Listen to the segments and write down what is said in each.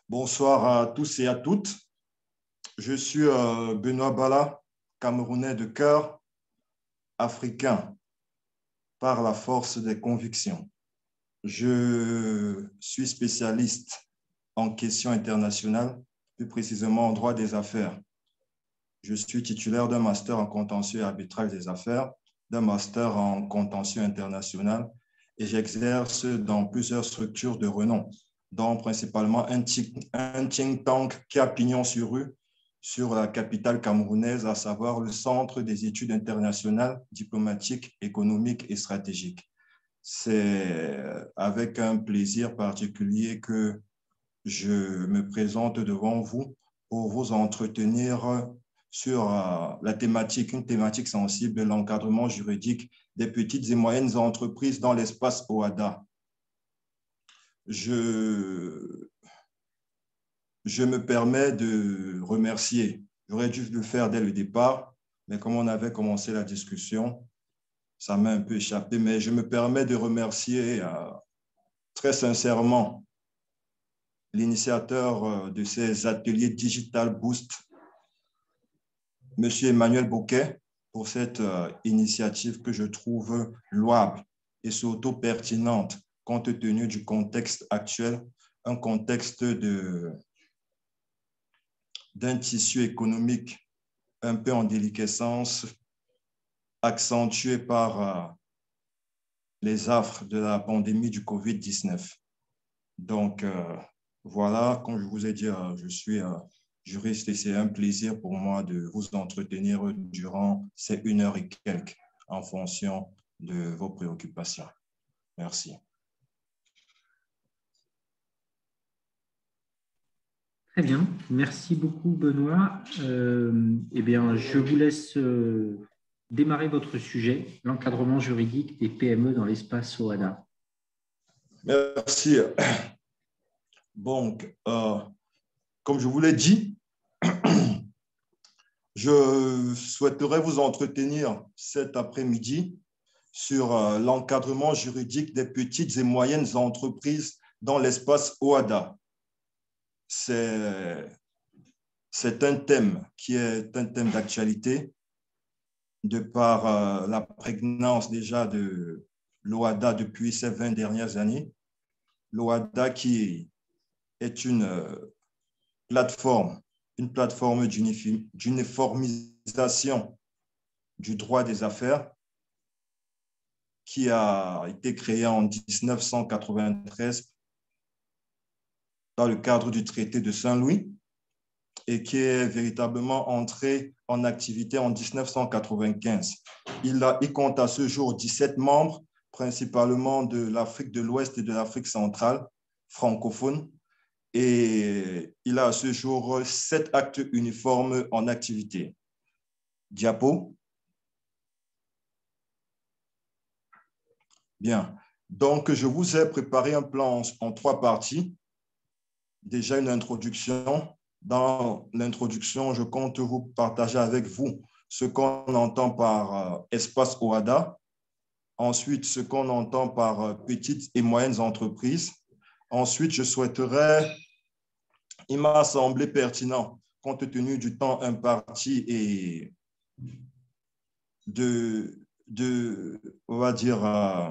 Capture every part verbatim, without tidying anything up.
Bonsoir à tous et à toutes. Je suis euh, Benoît Bala, Camerounais de cœur, africain par la force des convictions. Je suis spécialiste en questions internationales, plus précisément en droit des affaires. Je suis titulaire d'un master en contentieux et arbitrage des affaires, d'un master en contentieux international et j'exerce dans plusieurs structures de renom, dont principalement un think tank qui a pignon sur rue sur la capitale camerounaise, à savoir le Centre des études internationales, diplomatiques, économiques et stratégiques. C'est avec un plaisir particulier que je me présente devant vous pour vous entretenir sur la thématique, une thématique sensible, l'encadrement juridique des petites et moyennes entreprises dans l'espace O A D A. Je, je me permets de remercier, j'aurais dû le faire dès le départ, mais comme on avait commencé la discussion, ça m'a un peu échappé, mais je me permets de remercier euh, très sincèrement l'initiateur de ces ateliers Digital Boost, M. Emmanuel Bouquet, pour cette euh, initiative que je trouve louable et surtout pertinente compte tenu du contexte actuel, un contexte de, d'un tissu économique un peu en déliquescence, accentué par euh, les affres de la pandémie du covid dix-neuf. Donc, euh, voilà, comme je vous ai dit, euh, je suis euh, juriste et c'est un plaisir pour moi de vous entretenir durant ces une heure et quelques en fonction de vos préoccupations. Merci. Très bien, merci beaucoup Benoît. Euh, eh bien, je vous laisse euh, démarrer votre sujet, l'encadrement juridique des P M E dans l'espace O A D A. Merci. Donc, euh, comme je vous l'ai dit, je souhaiterais vous entretenir cet après-midi sur euh, l'encadrement juridique des petites et moyennes entreprises dans l'espace O A D A. C'est, c'est un thème qui est un thème d'actualité de par euh, la prégnance déjà de l'O A D A depuis ces vingt dernières années. L'O A D A qui est une euh, plateforme, une plateforme d'uniformisation du droit des affaires qui a été créée en mille neuf cent quatre-vingt-treize dans le cadre du traité de Saint-Louis et qui est véritablement entré en activité en mille neuf cent quatre-vingt-quinze. Il, a, il compte à ce jour dix-sept membres, principalement de l'Afrique de l'Ouest et de l'Afrique centrale, francophones, et il a à ce jour sept actes uniformes en activité. Diapo. Bien. Donc, je vous ai préparé un plan en, en trois parties. Déjà une introduction. Dans l'introduction, je compte vous partager avec vous ce qu'on entend par euh, espace O A D A. Ensuite, ce qu'on entend par euh, petites et moyennes entreprises. Ensuite, je souhaiterais, il m'a semblé pertinent, compte tenu du temps imparti et de, de on va dire, euh,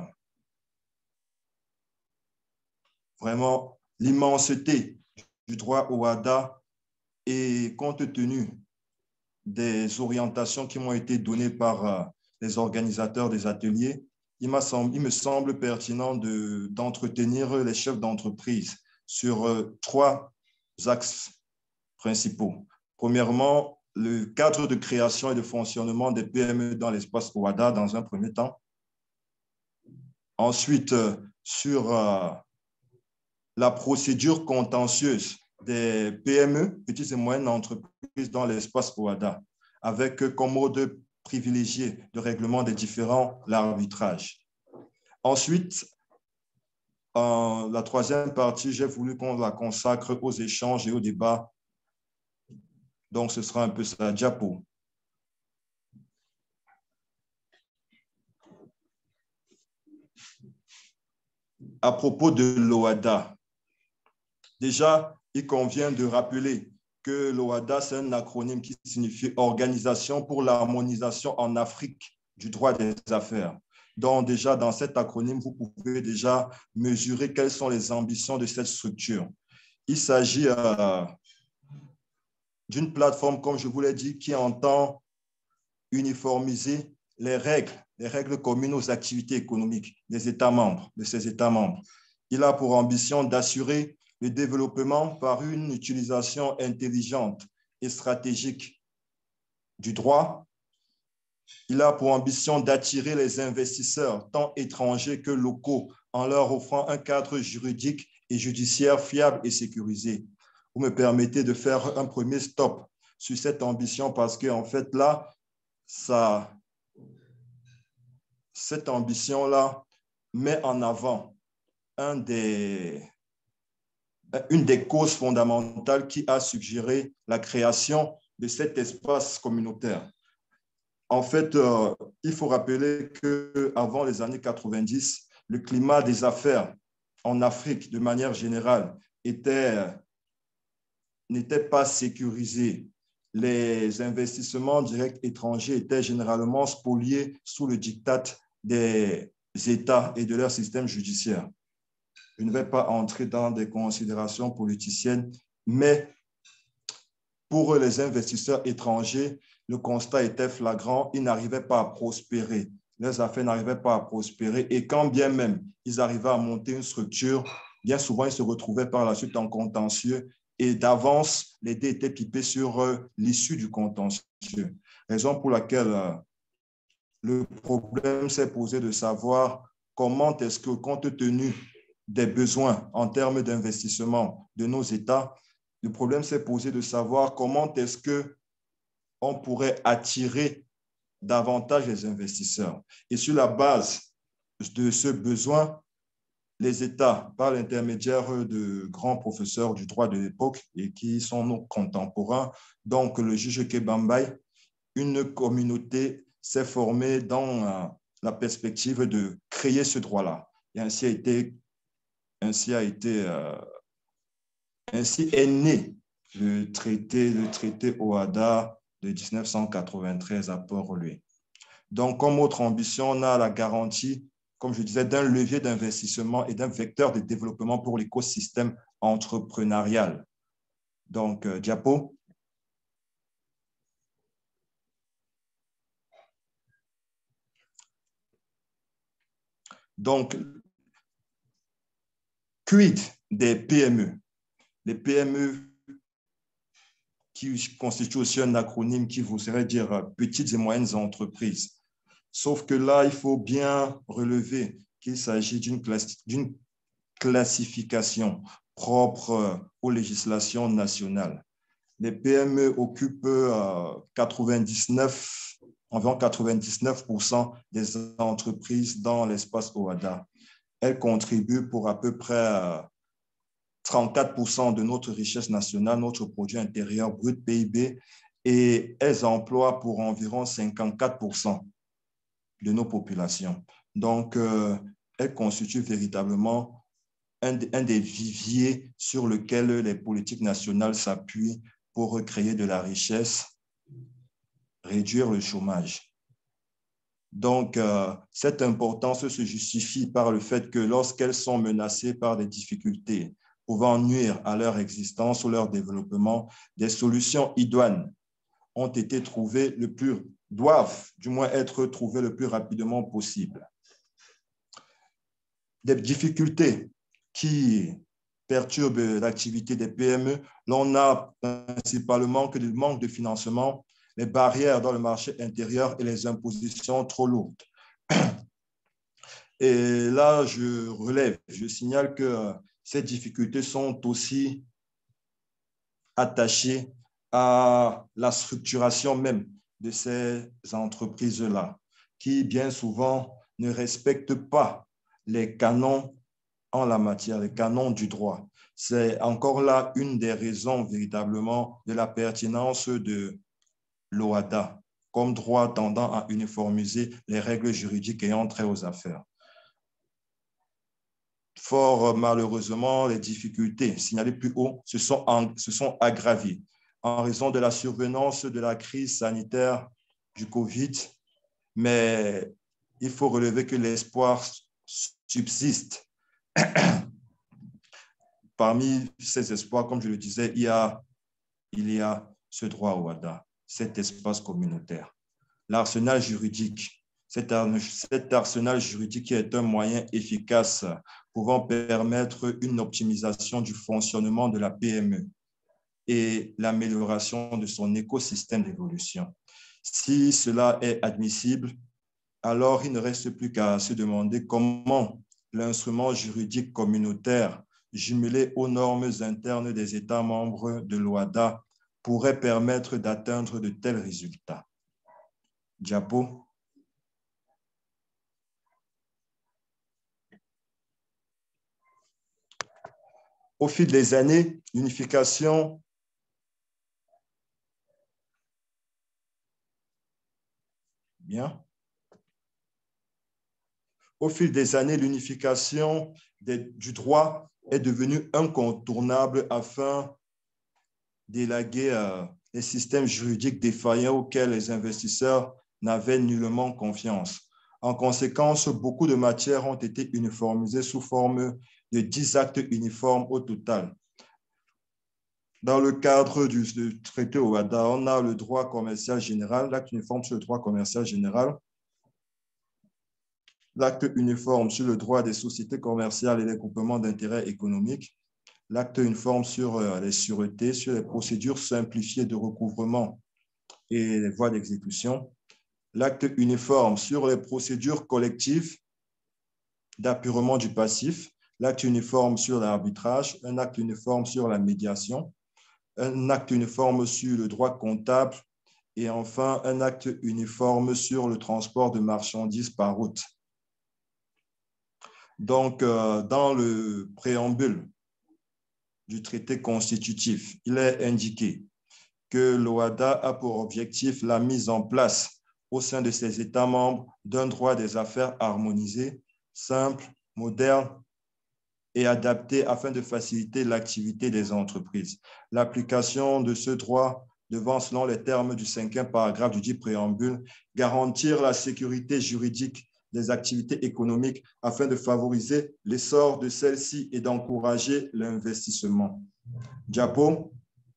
vraiment l'immensité du droit O A D A et compte tenu des orientations qui m'ont été données par euh, les organisateurs des ateliers, il, semblé, il me semble pertinent de, d'entretenir les chefs d'entreprise sur euh, trois axes principaux. Premièrement, le cadre de création et de fonctionnement des P M E dans l'espace O A D A dans un premier temps. Ensuite, euh, sur euh, la procédure contentieuse des P M E, petites et moyennes entreprises dans l'espace O A D A, avec comme mode privilégié de règlement des différends l'arbitrage. Ensuite, en la troisième partie, j'ai voulu qu'on la consacre aux échanges et aux débats. Donc, ce sera un peu ça, diapo. À propos de l'O A D A, déjà, il convient de rappeler que l'OHADA, c'est un acronyme qui signifie Organisation pour l'harmonisation en Afrique du droit des affaires. Donc, déjà, dans cet acronyme, vous pouvez déjà mesurer quelles sont les ambitions de cette structure. Il s'agit euh, d'une plateforme, comme je vous l'ai dit, qui entend uniformiser les règles, les règles communes aux activités économiques des États membres, de ces États membres. Il a pour ambition d'assurer le développement par une utilisation intelligente et stratégique du droit. Il a pour ambition d'attirer les investisseurs, tant étrangers que locaux, en leur offrant un cadre juridique et judiciaire fiable et sécurisé. Vous me permettez de faire un premier stop sur cette ambition parce qu'en fait, là, ça, cette ambition-là met en avant un des, une des causes fondamentales qui a suggéré la création de cet espace communautaire. En fait, euh, il faut rappeler qu'avant les années quatre-vingt-dix, le climat des affaires en Afrique, de manière générale, était, n'était pas sécurisé. Les investissements directs étrangers étaient généralement spoliés sous le diktat des États et de leur système judiciaire. Je ne vais pas entrer dans des considérations politiciennes, mais pour les investisseurs étrangers, le constat était flagrant, ils n'arrivaient pas à prospérer. Les affaires n'arrivaient pas à prospérer et quand bien même ils arrivaient à monter une structure, bien souvent ils se retrouvaient par la suite en contentieux et d'avance, les dés étaient pipés sur euh, l'issue du contentieux. Raison pour laquelle euh, le problème s'est posé de savoir comment est-ce que, compte tenu des besoins en termes d'investissement de nos États, le problème s'est posé de savoir comment est-ce que on pourrait attirer davantage les investisseurs. Et sur la base de ce besoin, les États, par l'intermédiaire de grands professeurs du droit de l'époque et qui sont nos contemporains, donc le juge Kebambaï, une communauté s'est formée dans la perspective de créer ce droit-là. Et ainsi a été, ainsi a été, euh, ainsi est né le traité, le traité OHADA de mille neuf cent quatre-vingt-treize à Port-Louis. Donc, comme autre ambition, on a la garantie, comme je disais, d'un levier d'investissement et d'un vecteur de développement pour l'écosystème entrepreneurial. Donc, euh, diapo. Donc, quid des P M E? Les P M E qui constituent aussi un acronyme qui voudrait dire petites et moyennes entreprises. Sauf que là, il faut bien relever qu'il s'agit d'une d'une classification propre aux législations nationales. Les P M E occupent euh, quatre-vingt-dix-neuf, environ quatre-vingt-dix-neuf pour cent des entreprises dans l'espace OHADA. Elles contribuent pour à peu près euh, trente-quatre pour cent de notre richesse nationale, notre produit intérieur brut P I B, et elles emploient pour environ cinquante-quatre pour cent de nos populations. Donc, euh, elles constituent véritablement un, un des viviers sur lesquels les politiques nationales s'appuient pour recréer de la richesse, réduire le chômage. Donc, euh, cette importance se justifie par le fait que lorsqu'elles sont menacées par des difficultés pouvant nuire à leur existence ou leur développement, des solutions idoines ont été trouvées le plus, doivent du moins être trouvées le plus rapidement possible. Des difficultés qui perturbent l'activité des P M E, l'on a principalement que le manque de financement, les barrières dans le marché intérieur et les impositions trop lourdes. Et là, je relève, je signale que ces difficultés sont aussi attachées à la structuration même de ces entreprises-là, qui bien souvent ne respectent pas les canons en la matière, les canons du droit. C'est encore là une des raisons véritablement de la pertinence de l'OHADA comme droit tendant à uniformiser les règles juridiques ayant trait aux affaires. fort malheureusement, les difficultés signalées plus haut se sont, en, se sont aggravées en raison de la survenance de la crise sanitaire du Covid. Mais il faut relever que l'espoir subsiste. Parmi ces espoirs, comme je le disais, il y a, il y a ce droit au W A D A, cet espace communautaire. L'arsenal juridique, cet, cet arsenal juridique est un moyen efficace pouvant permettre une optimisation du fonctionnement de la P M E et l'amélioration de son écosystème d'évolution. Si cela est admissible, alors il ne reste plus qu'à se demander comment l'instrument juridique communautaire jumelé aux normes internes des États membres de l'O A D A pourrait permettre d'atteindre de tels résultats. Diapo. Au fil des années, l'unification Bien. Au fil des années, l'unification du droit est devenue incontournable afin d'élaguer euh, les systèmes juridiques défaillants auxquels les investisseurs n'avaient nullement confiance. En conséquence, beaucoup de matières ont été uniformisées sous forme de dix actes uniformes au total. Dans le cadre du, du traité O A D A, on a le droit commercial général, l'acte uniforme sur le droit commercial général, l'acte uniforme sur le droit des sociétés commerciales et les groupements d'intérêt économiques, l'acte uniforme sur les sûretés, sur les procédures simplifiées de recouvrement et les voies d'exécution, l'acte uniforme sur les procédures collectives d'appurement du passif, l'acte uniforme sur l'arbitrage, un acte uniforme sur la médiation, un acte uniforme sur le droit comptable et enfin un acte uniforme sur le transport de marchandises par route. Donc, euh, dans le préambule du traité constitutif, il est indiqué que l'O A D A a pour objectif la mise en place au sein de ses États membres d'un droit des affaires harmonisé, simple, moderne et adapté afin de faciliter l'activité des entreprises. L'application de ce droit devant, selon les termes du cinquième paragraphe du dit préambule, garantir la sécurité juridique des activités économiques afin de favoriser l'essor de celles-ci et d'encourager l'investissement. Diapo.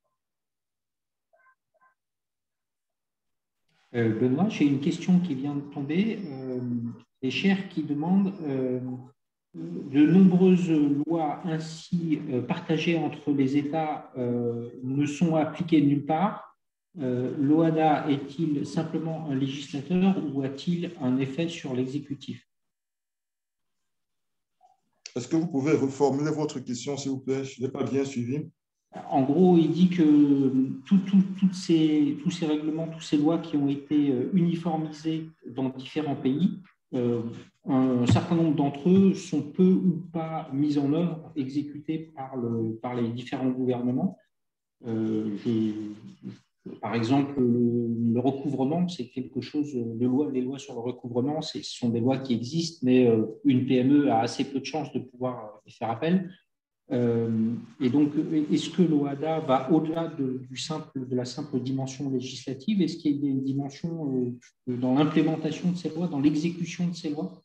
Euh, Benoît, j'ai une question qui vient de tomber. Euh, les chers qui demandent euh, de nombreuses lois ainsi euh, partagées entre les États euh, ne sont appliquées nulle part. Euh, L'O A D A est-il simplement un législateur ou a-t-il un effet sur l'exécutif? Est-ce que vous pouvez reformuler votre question, s'il vous plaît? Je n'ai pas bien suivi. En gros, il dit que tout, tout, toutes ces, tous ces règlements, toutes ces lois qui ont été uniformisées dans différents pays, euh, un certain nombre d'entre eux sont peu ou pas mis en œuvre, exécutés par, le, par les différents gouvernements. Euh, je, par exemple, le, le recouvrement, c'est quelque chose, de loi, les lois sur le recouvrement, ce sont des lois qui existent, mais euh, une P M E a assez peu de chances de pouvoir y faire appel. Euh, et donc, est-ce que l'O A D A va au-delà de, du simple, de la simple dimension législative? Est-ce qu'il y a une dimension euh, dans l'implémentation de ces lois, dans l'exécution de ces lois?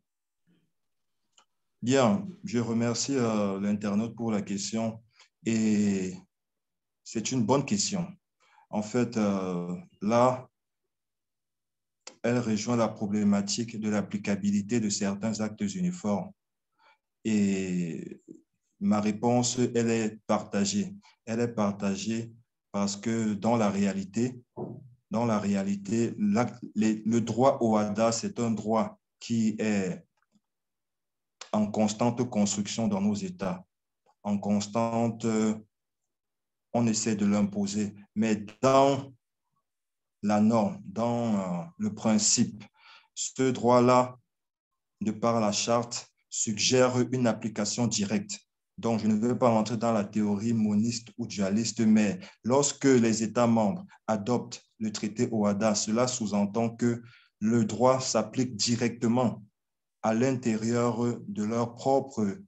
Bien, je remercie euh, l'internaute pour la question et c'est une bonne question. En fait, euh, là, elle rejoint la problématique de l'applicabilité de certains actes uniformes. Et ma réponse, elle est partagée. Elle est partagée parce que dans la réalité, dans la réalité, la, les, le droit au A D A, c'est un droit qui est en constante construction dans nos États, en constante, on essaie de l'imposer, mais dans la norme, dans euh, le principe, ce droit-là, de par la charte, suggère une application directe. Donc, je ne veux pas rentrer dans la théorie moniste ou dualiste, mais lorsque les États membres adoptent le traité O A D A, cela sous-entend que le droit s'applique directement à l'intérieur de leur propre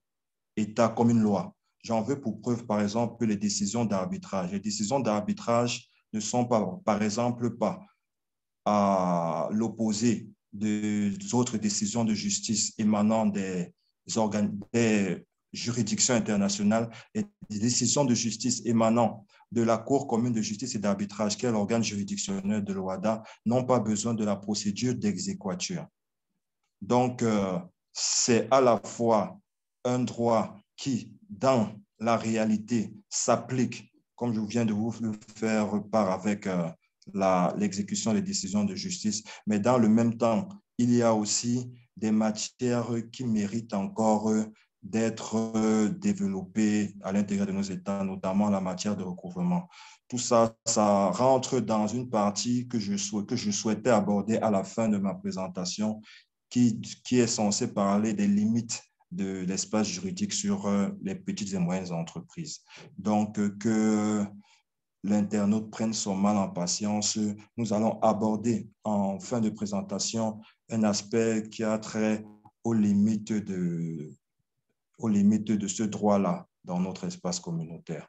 État comme une loi. J'en veux pour preuve, par exemple, les décisions d'arbitrage. Les décisions d'arbitrage ne sont pas, par exemple, pas à l'opposé des autres décisions de justice émanant des, organes, des juridictions internationales et des décisions de justice émanant de la Cour commune de justice et d'arbitrage, qui est l'organe juridictionnel de l'O A D A, n'ont pas besoin de la procédure d'exéquatur. Donc, euh, c'est à la fois un droit qui, dans la réalité, s'applique, comme je viens de vous le faire part avec euh, l'exécution des décisions de justice, mais dans le même temps, il y a aussi des matières qui méritent encore d'être développées à l'intérieur de nos États, notamment la matière de recouvrement. Tout ça, ça rentre dans une partie que je, sou que je souhaitais aborder à la fin de ma présentation, qui, qui est censée parler des limites de l'espace juridique sur les petites et moyennes entreprises. Donc, que l'internaute prenne son mal en patience. Nous allons aborder en fin de présentation un aspect qui a trait aux limites de, aux limites de ce droit-là dans notre espace communautaire.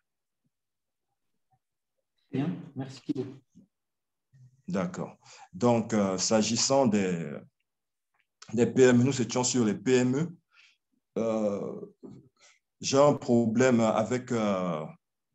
Bien, merci. D'accord. Donc, euh, s'agissant des, des P M E, nous étions sur les P M E. Euh, j'ai un problème avec euh,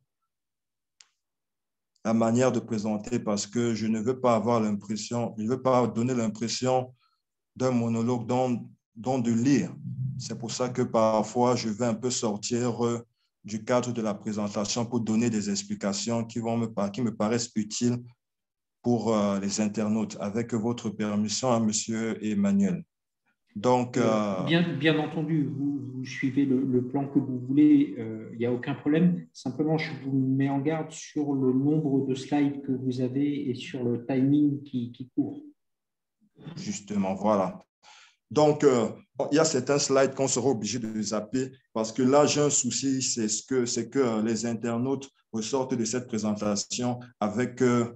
la manière de présenter parce que je ne veux pas avoir l'impression, je ne veux pas donner l'impression d'un monologue dont, dont de lire. C'est pour ça que parfois je vais un peu sortir euh, du cadre de la présentation pour donner des explications qui, vont me, qui me paraissent utiles pour euh, les internautes. Avec votre permission, hein, monsieur Emmanuel. Donc, euh... bien, bien entendu, vous, vous suivez le, le plan que vous voulez, il euh, n'y a aucun problème. Simplement, je vous mets en garde sur le nombre de slides que vous avez et sur le timing qui, qui court. Justement, voilà. Donc, euh, il y a certains slides qu'on sera obligé de zapper parce que là, j'ai un souci, c'est ce que, c'est que les internautes ressortent de cette présentation avec euh,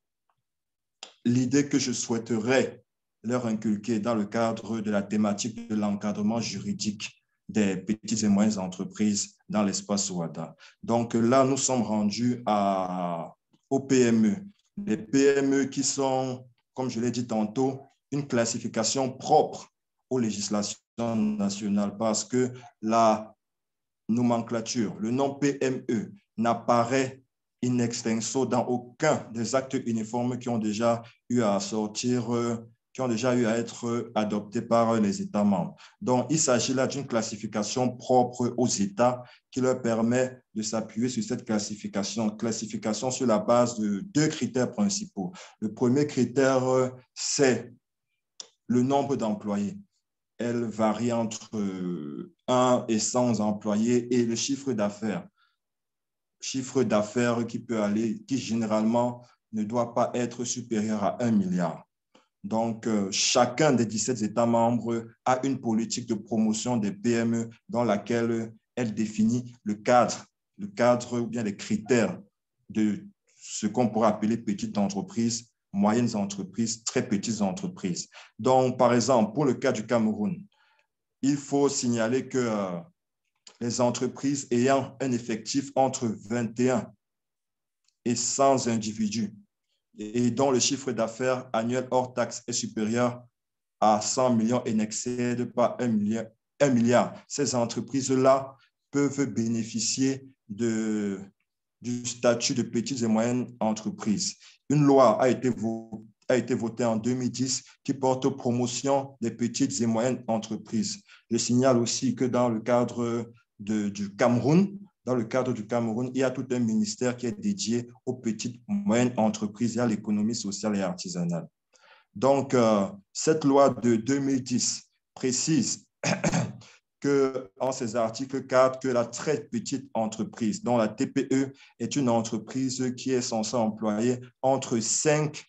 l'idée que je souhaiterais leur inculquer dans le cadre de la thématique de l'encadrement juridique des petites et moyennes entreprises dans l'espace O A D A. Donc là, nous sommes rendus à, aux P M E. Les P M E qui sont, comme je l'ai dit tantôt, une classification propre aux législations nationales parce que la nomenclature, le nom P M E n'apparaît in extenso dans aucun des actes uniformes qui ont déjà eu à sortir, qui ont déjà eu à être adoptés par les États membres. Donc, il s'agit là d'une classification propre aux États qui leur permet de s'appuyer sur cette classification, classification sur la base de deux critères principaux. Le premier critère, c'est le nombre d'employés. Elle varie entre un et cent employés et le chiffre d'affaires. Chiffre d'affaires qui peut aller, qui généralement ne doit pas être supérieur à un milliard. Donc, euh, chacun des dix-sept États membres a une politique de promotion des P M E dans laquelle elle définit le cadre, le cadre ou bien les critères de ce qu'on pourrait appeler petites entreprises, moyennes entreprises, très petites entreprises. Donc, par exemple, pour le cas du Cameroun, il faut signaler que euh, les entreprises ayant un effectif entre vingt et un et cent individus et dont le chiffre d'affaires annuel hors taxe est supérieur à cent millions et n'excède pas un milliard, un milliard. Ces entreprises-là peuvent bénéficier de, du statut de petites et moyennes entreprises. Une loi a été, a été votée en deux mille dix qui porte promotion des petites et moyennes entreprises. Je signale aussi que dans le cadre de, du Cameroun, dans le cadre du Cameroun, il y a tout un ministère qui est dédié aux petites et moyennes entreprises et à l'économie sociale et artisanale. Donc, euh, cette loi de deux mille dix précise que, en ses articles quatre, que la très petite entreprise, dont la T P E est une entreprise qui est censée employer entre cinq,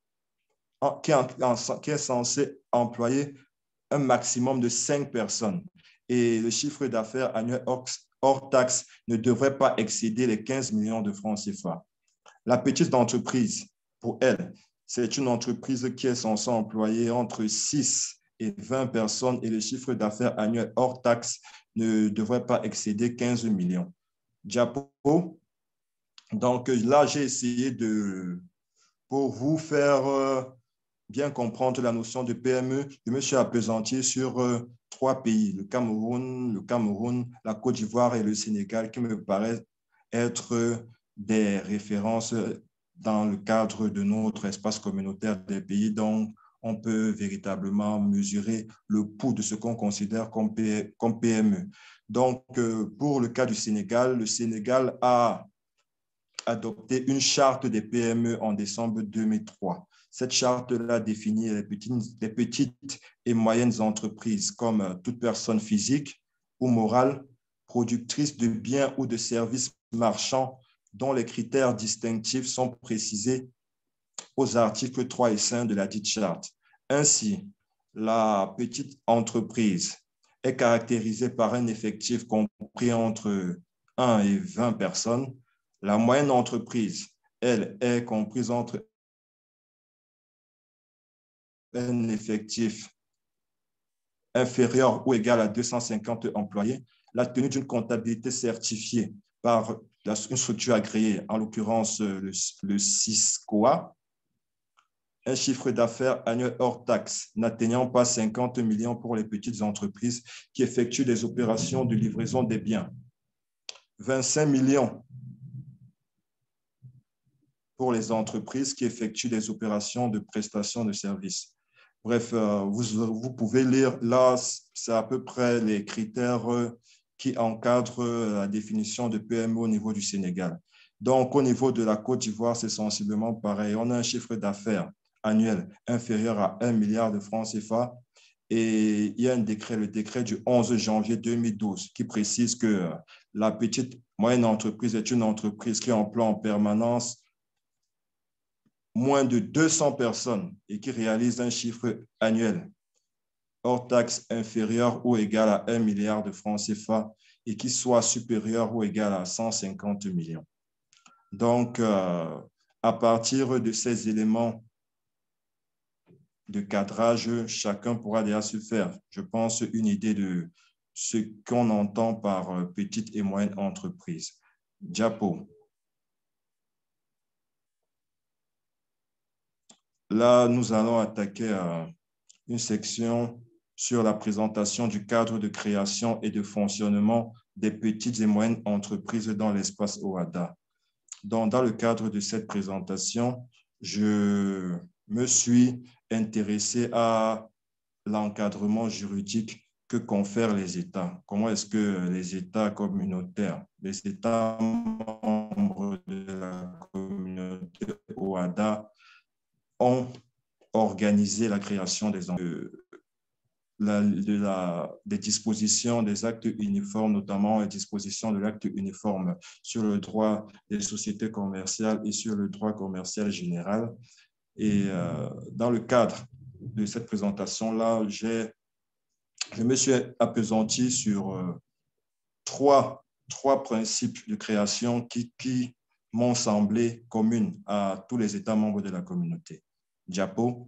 qui est, qui est censée employer un maximum de cinq personnes. Et le chiffre d'affaires annuel hors taxe ne devrait pas excéder les quinze millions de francs C F A. La petite entreprise, pour elle, c'est une entreprise qui est censée employer entre six et vingt personnes et le chiffre d'affaires annuel hors taxe ne devrait pas excéder quinze millions. Diapo. Donc là, j'ai essayé de, pour vous faire euh, bien comprendre la notion de P M E, je me suis appesanti sur euh, trois pays, le Cameroun, le Cameroun, la Côte d'Ivoire et le Sénégal, qui me paraissent être des références dans le cadre de notre espace communautaire des pays dont on peut véritablement mesurer le pouls de ce qu'on considère comme, P M E. Donc, euh, pour le cas du Sénégal, le Sénégal a adopté une charte des P M E en décembre deux mille trois. Cette charte-là définit les petites, les petites et moyennes entreprises comme toute personne physique ou morale, productrice de biens ou de services marchands dont les critères distinctifs sont précisés aux articles trois et cinq de la dite charte. Ainsi, la petite entreprise est caractérisée par un effectif compris entre un et vingt personnes. La moyenne entreprise, elle, est comprise entre un effectif inférieur ou égal à deux cent cinquante employés, la tenue d'une comptabilité certifiée par une structure agréée, en l'occurrence le, le SISCOA, un chiffre d'affaires annuel hors taxe n'atteignant pas cinquante millions pour les petites entreprises qui effectuent des opérations de livraison des biens, vingt-cinq millions pour les entreprises qui effectuent des opérations de prestation de services. Bref, euh, vous, vous pouvez lire, là, c'est à peu près les critères qui encadrent la définition de P M E au niveau du Sénégal. Donc, au niveau de la Côte d'Ivoire, c'est sensiblement pareil. On a un chiffre d'affaires annuel inférieur à un milliard de francs C F A et il y a un décret, le décret du onze janvier deux mille douze, qui précise que la petite moyenne entreprise est une entreprise qui emploie en permanence moins de deux cents personnes et qui réalise un chiffre annuel hors taxe inférieur ou égal à un milliard de francs C F A et qui soit supérieur ou égal à cent cinquante millions. Donc, euh, à partir de ces éléments de cadrage, chacun pourra déjà se faire, je pense, une idée de ce qu'on entend par petite et moyenne entreprise. Diapo. Là, nous allons attaquer euh, une section sur la présentation du cadre de création et de fonctionnement des petites et moyennes entreprises dans l'espace O A D A. Donc, dans le cadre de cette présentation, je me suis intéressé à l'encadrement juridique que confèrent les États. Comment est-ce que les États communautaires, les États membres de la communauté O A D A ont organisé la création des, de la, de la, des dispositions des actes uniformes, notamment les dispositions de l'acte uniforme sur le droit des sociétés commerciales et sur le droit commercial général. Et euh, dans le cadre de cette présentation-là, j'ai, je me suis appesanti sur euh, trois, trois principes de création qui, qui m'ont semblé communs à tous les États membres de la communauté. Diapo.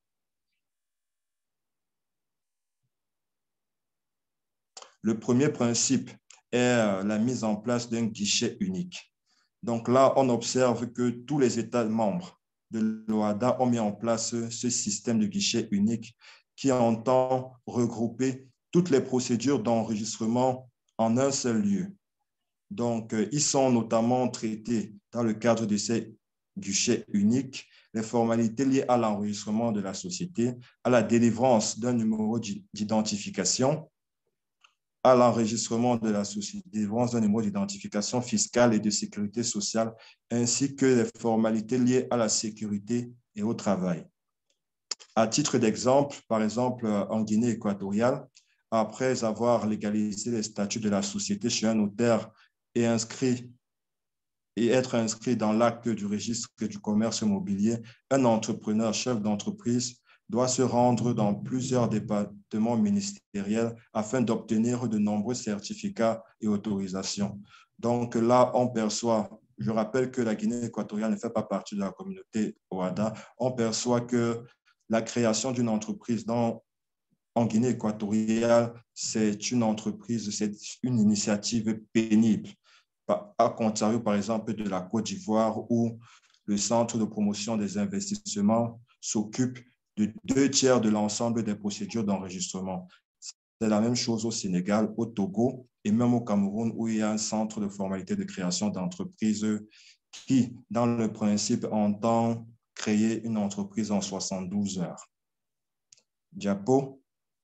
Le premier principe est la mise en place d'un guichet unique. Donc là, on observe que tous les États membres de l'O A D A ont mis en place ce système de guichet unique qui entend regrouper toutes les procédures d'enregistrement en un seul lieu. Donc, ils sont notamment traités dans le cadre de ces guichets uniques, les formalités liées à l'enregistrement de la société, à la délivrance d'un numéro d'identification, à l'enregistrement de la société, délivrance d'un numéro d'identification fiscale et de sécurité sociale, ainsi que les formalités liées à la sécurité et au travail. À titre d'exemple, par exemple, en Guinée équatoriale, après avoir légalisé les statuts de la société chez un notaire et inscrit et être inscrit dans l'acte du registre du commerce immobilier, un entrepreneur chef d'entreprise doit se rendre dans plusieurs départements ministériels afin d'obtenir de nombreux certificats et autorisations. Donc là, on perçoit, je rappelle que la Guinée équatoriale ne fait pas partie de la communauté O A D A, on perçoit que la création d'une entreprise dans en Guinée équatoriale, c'est une entreprise, c'est une initiative pénible. À contrario, par exemple, de la Côte d'Ivoire, où le Centre de promotion des investissements s'occupe de deux tiers de l'ensemble des procédures d'enregistrement. C'est la même chose au Sénégal, au Togo et même au Cameroun, où il y a un centre de formalité de création d'entreprise qui, dans le principe, entend créer une entreprise en soixante-douze heures. Diapo.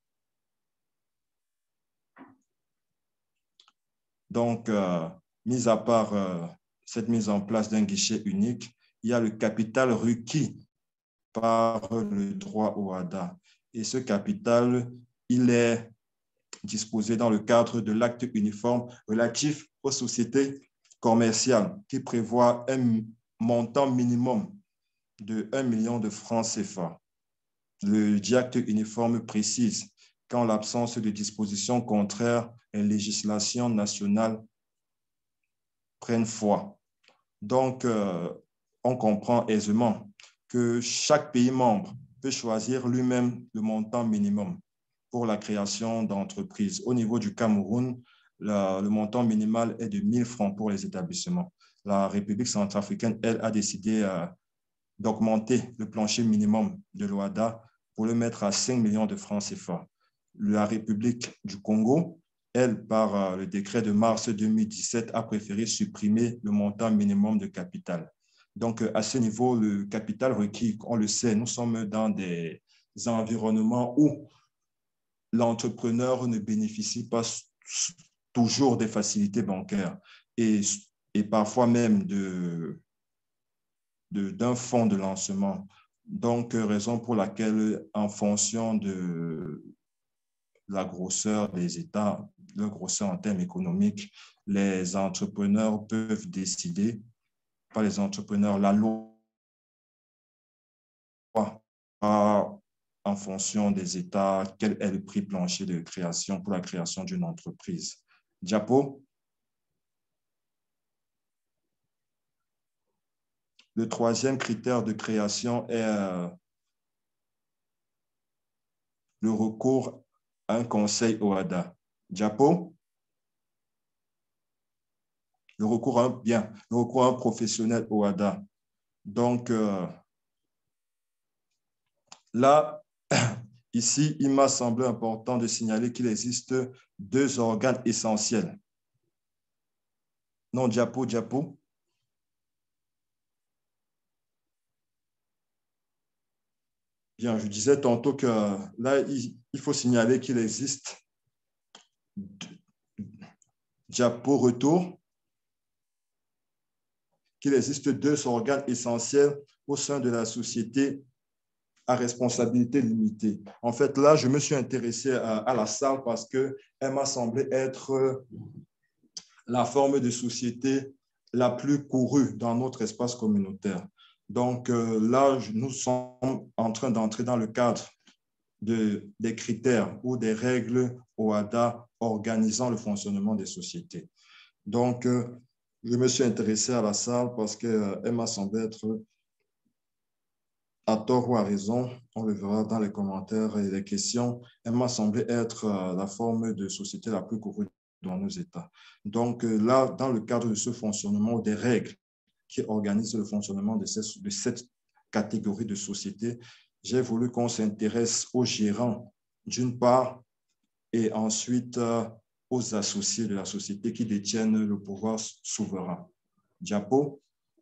Donc, euh, mis à part euh, cette mise en place d'un guichet unique, il y a le capital requis par le droit O A D A. Et ce capital, il est disposé dans le cadre de l'acte uniforme relatif aux sociétés commerciales qui prévoit un montant minimum de un million de francs C F A. Le acte uniforme précise qu'en l'absence de dispositions contraires, les législations nationales prennent foi. Donc, euh, on comprend aisément que chaque pays membre peut choisir lui-même le montant minimum pour la création d'entreprises. Au niveau du Cameroun, la, le montant minimal est de mille francs pour les établissements. La République centrafricaine, elle, a décidé euh, d'augmenter le plancher minimum de l'O A D A pour le mettre à cinq millions de francs C F A. La République du Congo, elle, par euh, le décret de mars deux mille dix-sept, a préféré supprimer le montant minimum de capital. Donc, euh, à ce niveau, le capital requis, on le sait, nous sommes dans des environnements où l'entrepreneur ne bénéficie pas toujours des facilités bancaires et, et parfois même de, de, d'un fonds de lancement. Donc, raison pour laquelle, en fonction de la grosseur des États, leur grosseur en termes économiques, les entrepreneurs peuvent décider, pas les entrepreneurs, la loi, en fonction des États, quel est le prix plancher de création pour la création d'une entreprise. Diapo. Le troisième critère de création est euh, le recours à un conseil O A D A. Diapo. Le recours à un, bien, le recours à un professionnel O A D A. Donc, euh, là, ici, il m'a semblé important de signaler qu'il existe deux organes essentiels. Non, diapo, diapo. Bien, je disais tantôt que là, il, il faut signaler qu'il existe, diapo retour, qu'il existe deux organes essentiels au sein de la société à responsabilité limitée. En fait, là, je me suis intéressé à, à la salle parce qu'elle m'a semblé être la forme de société la plus courue dans notre espace communautaire. Donc euh, là, nous sommes en train d'entrer dans le cadre de, des critères ou des règles O A D A organisant le fonctionnement des sociétés. Donc, euh, je me suis intéressé à la salle parce qu'elle euh, m'a semblé être, à tort ou à raison, on le verra dans les commentaires et les questions, elle m'a semblé être euh, la forme de société la plus courue dans nos États. Donc euh, là, dans le cadre de ce fonctionnement, des règles qui organisent le fonctionnement de, ces, de cette catégorie de société, j'ai voulu qu'on s'intéresse aux gérants d'une part et ensuite euh, aux associés de la société qui détiennent le pouvoir souverain. Diapo.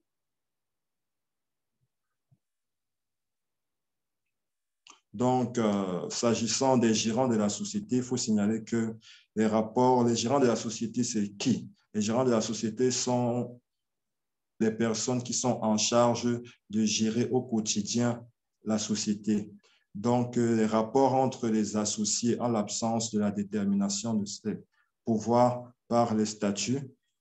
Donc, euh, s'agissant des gérants de la société, il faut signaler que les rapports, les gérants de la société, c'est qui? Les gérants de la société sont les personnes qui sont en charge de gérer au quotidien la société. Donc, euh, les rapports entre les associés en l'absence de la détermination de ces pouvoirs par les statuts,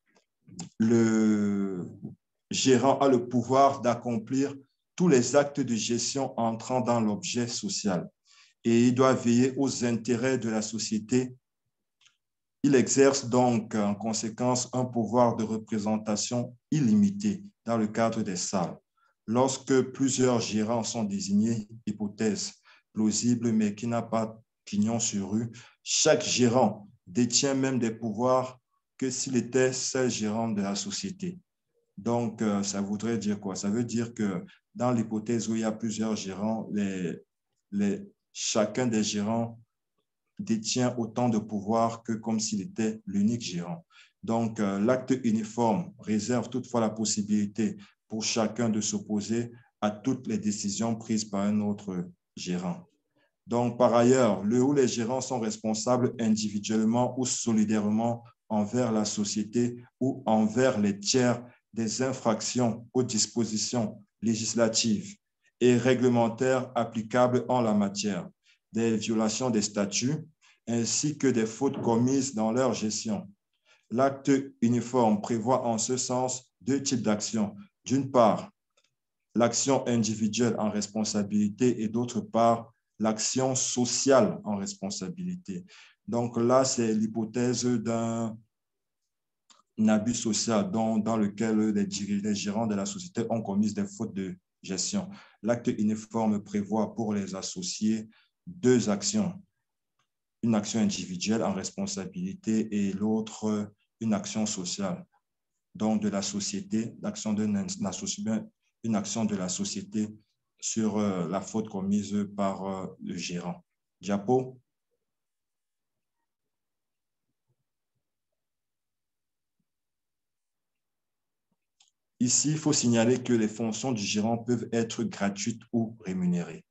le gérant a le pouvoir d'accomplir tous les actes de gestion entrant dans l'objet social et il doit veiller aux intérêts de la société. Il exerce donc en conséquence un pouvoir de représentation illimité dans le cadre des salles. Lorsque plusieurs gérants sont désignés, hypothèse plausible mais qui n'a pas Quignon-sur-Rue. Chaque gérant détient même des pouvoirs que s'il était seul gérant de la société. Donc, euh, ça voudrait dire quoi? Ça veut dire que dans l'hypothèse où il y a plusieurs gérants, les, les, chacun des gérants détient autant de pouvoir que comme s'il était l'unique gérant. Donc, euh, l'acte uniforme réserve toutefois la possibilité pour chacun de s'opposer à toutes les décisions prises par un autre gérant. Donc, par ailleurs, le ou les gérants sont responsables individuellement ou solidairement envers la société ou envers les tiers des infractions aux dispositions législatives et réglementaires applicables en la matière, des violations des statuts, ainsi que des fautes commises dans leur gestion. L'acte uniforme prévoit en ce sens deux types d'actions. D'une part, l'action individuelle en responsabilité et d'autre part, l'action sociale en responsabilité. Donc là, c'est l'hypothèse d'un abus social dans, dans lequel les, les gérants de la société ont commis des fautes de gestion. L'acte uniforme prévoit pour les associés deux actions. Une action individuelle en responsabilité et l'autre, une action sociale. Donc, de la société, l'action d'un associé, une action de la société sur euh, la faute commise par euh, le gérant. Diapo. Ici, il faut signaler que les fonctions du gérant peuvent être gratuites ou rémunérées.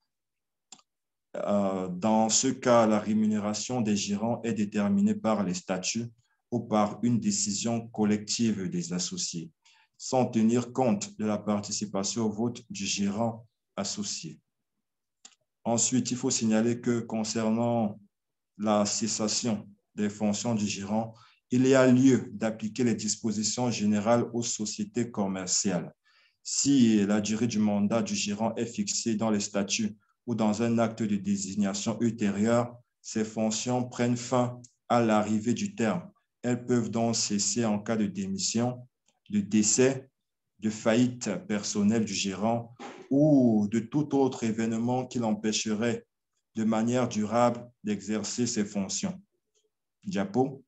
Euh, dans ce cas, la rémunération des gérants est déterminée par les statuts ou par une décision collective des associés, sans tenir compte de la participation au vote du gérant associé. Ensuite, il faut signaler que concernant la cessation des fonctions du gérant, il y a lieu d'appliquer les dispositions générales aux sociétés commerciales. Si la durée du mandat du gérant est fixée dans les statuts ou dans un acte de désignation ultérieur, ces fonctions prennent fin à l'arrivée du terme. Elles peuvent donc cesser en cas de démission, de décès, de faillite personnelle du gérant ou de tout autre événement qui l'empêcherait de manière durable d'exercer ses fonctions. Diapo.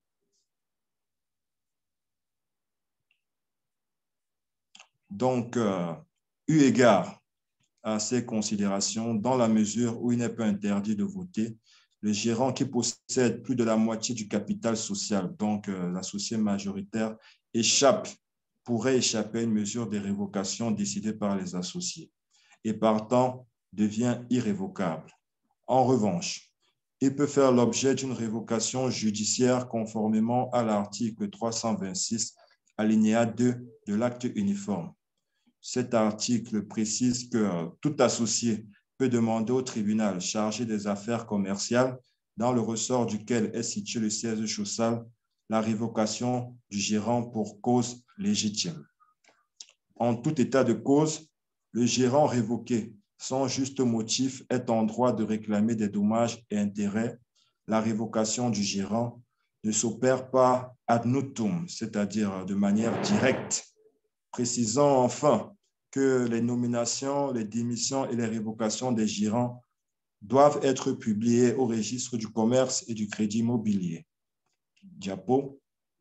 Donc, euh, eu égard à ces considérations, dans la mesure où il n'est pas interdit de voter, le gérant qui possède plus de la moitié du capital social, donc euh, l'associé majoritaire, échappe, pourrait échapper à une mesure de révocation décidée par les associés et partant devient irrévocable. En revanche, il peut faire l'objet d'une révocation judiciaire conformément à l'article trois cent vingt-six, alinéa deux de l'acte uniforme. Cet article précise que tout associé peut demander au tribunal chargé des affaires commerciales, dans le ressort duquel est situé le siège social, la révocation du gérant pour cause légitime. En tout état de cause, le gérant révoqué sans juste motif est en droit de réclamer des dommages et intérêts. La révocation du gérant ne s'opère pas ad nutum, c'est-à-dire de manière directe, précisant enfin que les nominations, les démissions et les révocations des gérants doivent être publiées au registre du commerce et du crédit immobilier. Diapo.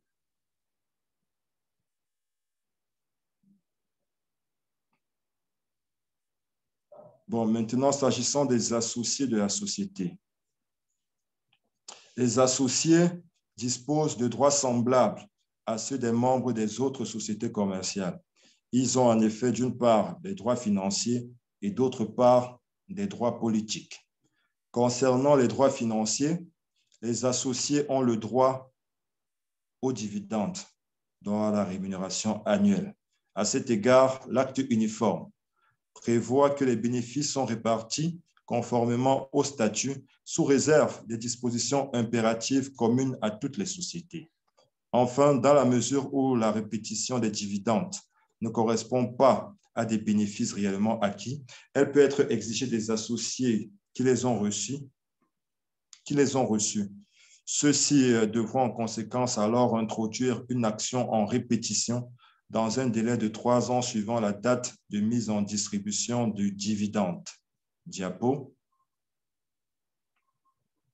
Bon, maintenant, s'agissant des associés de la société. Les associés disposent de droits semblables à ceux des membres des autres sociétés commerciales. Ils ont en effet, d'une part, des droits financiers et d'autre part, des droits politiques. Concernant les droits financiers, les associés ont le droit aux dividendes, dans la rémunération annuelle. À cet égard, l'acte uniforme prévoit que les bénéfices sont répartis conformément au statut, sous réserve des dispositions impératives communes à toutes les sociétés. Enfin, dans la mesure où la répétition des dividendes ne correspond pas à des bénéfices réellement acquis, elle peut être exigée des associés qui les ont reçus, qui les ont reçus. Ceux-ci devront en conséquence alors introduire une action en répétition dans un délai de trois ans suivant la date de mise en distribution du dividende. Diapo.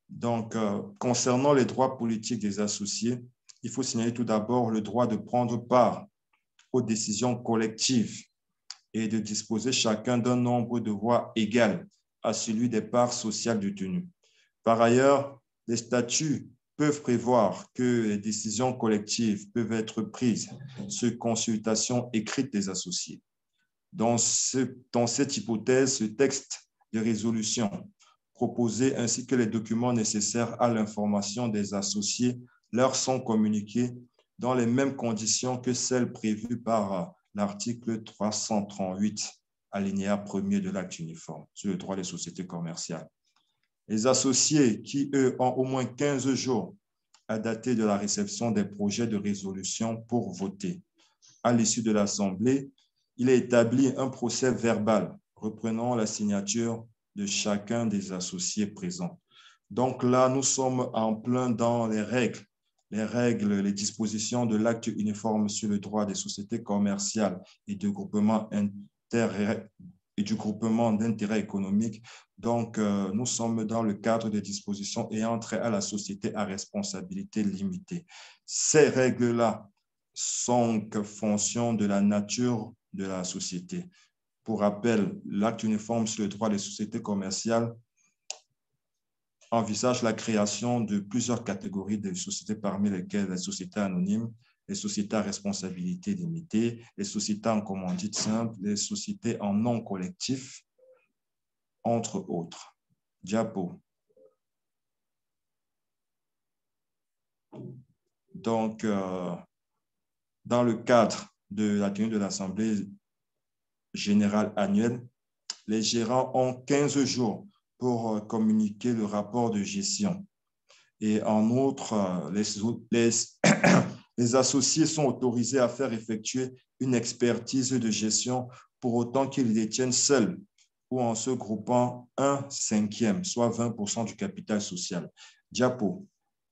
Donc, euh, concernant les droits politiques des associés, il faut signaler tout d'abord le droit de prendre part aux décisions collectives et de disposer chacun d'un nombre de voix égal à celui des parts sociales détenues. Par ailleurs, les statuts peuvent prévoir que les décisions collectives peuvent être prises sur consultation écrite des associés. Dans, ce, dans cette hypothèse, ce texte de résolution proposé ainsi que les documents nécessaires à l'information des associés leur sont communiqués dans les mêmes conditions que celles prévues par l'article trois cent trente-huit, alinéa premier de l'acte uniforme sur le droit des sociétés commerciales. Les associés qui, eux, ont au moins quinze jours à dater de la réception des projets de résolution pour voter. À l'issue de l'Assemblée, il est établi un procès verbal reprenant la signature de chacun des associés présents. Donc là, nous sommes en plein dans les règles, les règles, les dispositions de l'acte uniforme sur le droit des sociétés commerciales et de groupement intérêt et du groupement d'intérêt économique. Donc, euh, nous sommes dans le cadre des dispositions ayant trait à la société à responsabilité limitée. Ces règles-là sont en fonction de la nature de la société. Pour rappel, l'acte uniforme sur le droit des sociétés commerciales envisage la création de plusieurs catégories de sociétés, parmi lesquelles les sociétés anonymes, les sociétés à responsabilité limitée, les sociétés en commandite simple, les sociétés en non collectif, entre autres. Diapo. Donc, euh, dans le cadre de la tenue de l'Assemblée générale annuelle, les gérants ont quinze jours pour communiquer le rapport de gestion. Et en outre, les, les, les associés sont autorisés à faire effectuer une expertise de gestion pour autant qu'ils détiennent seuls ou en se groupant un cinquième, soit vingt pour cent du capital social. Diapo.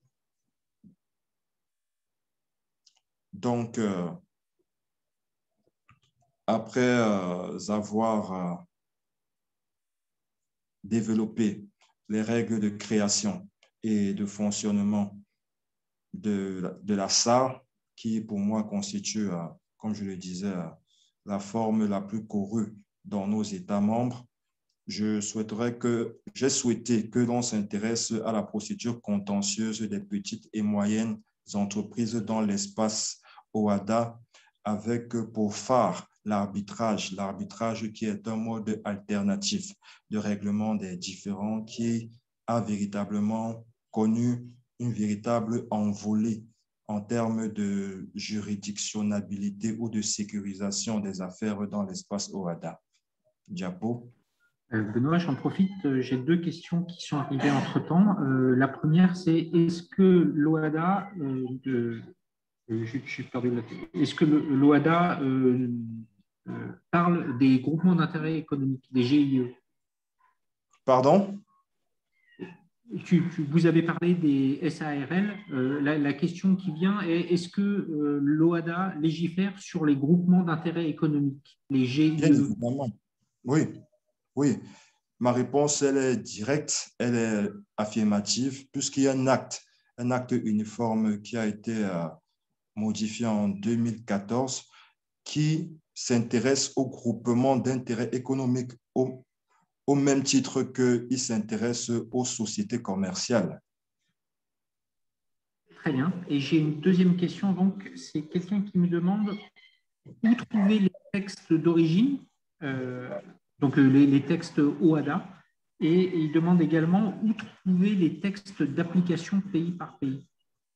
Donc, euh, après euh, avoir euh, développé les règles de création et de fonctionnement de, de la S A R, qui pour moi constitue, euh, comme je le disais, euh, la forme la plus courue dans nos États membres, je souhaiterais que, j'ai souhaité que l'on s'intéresse à la procédure contentieuse des petites et moyennes entreprises dans l'espace O A D A, avec pour phare l'arbitrage, l'arbitrage qui est un mode alternatif de règlement des différends qui a véritablement connu une véritable envolée en termes de juridictionnabilité ou de sécurisation des affaires dans l'espace O A D A. Diapo. Benoît, j'en profite, j'ai deux questions qui sont arrivées entre-temps. Euh, la première, c'est est-ce que l'O A D A, euh, de, euh, j'ai perdu la tête, est-ce que l'O A D A euh, euh, parle des groupements d'intérêt économique, des G I E? Pardon? Tu, tu, vous avez parlé des S A R L. Euh, la, la question qui vient est est-ce que euh, l'O A D A légifère sur les groupements d'intérêt économique, les G I E? Bien évidemment. Oui, oui. Ma réponse, elle est directe, elle est affirmative, puisqu'il y a un acte, un acte uniforme qui a été euh, modifié en deux mille quatorze, qui s'intéresse au groupement d'intérêt économique au, au même titre qu'il s'intéresse aux sociétés commerciales. Très bien. Et j'ai une deuxième question, donc, c'est quelqu'un qui me demande où trouver les textes d'origine, euh, donc les, les textes O A D A, et il demande également où trouver les textes d'application pays par pays.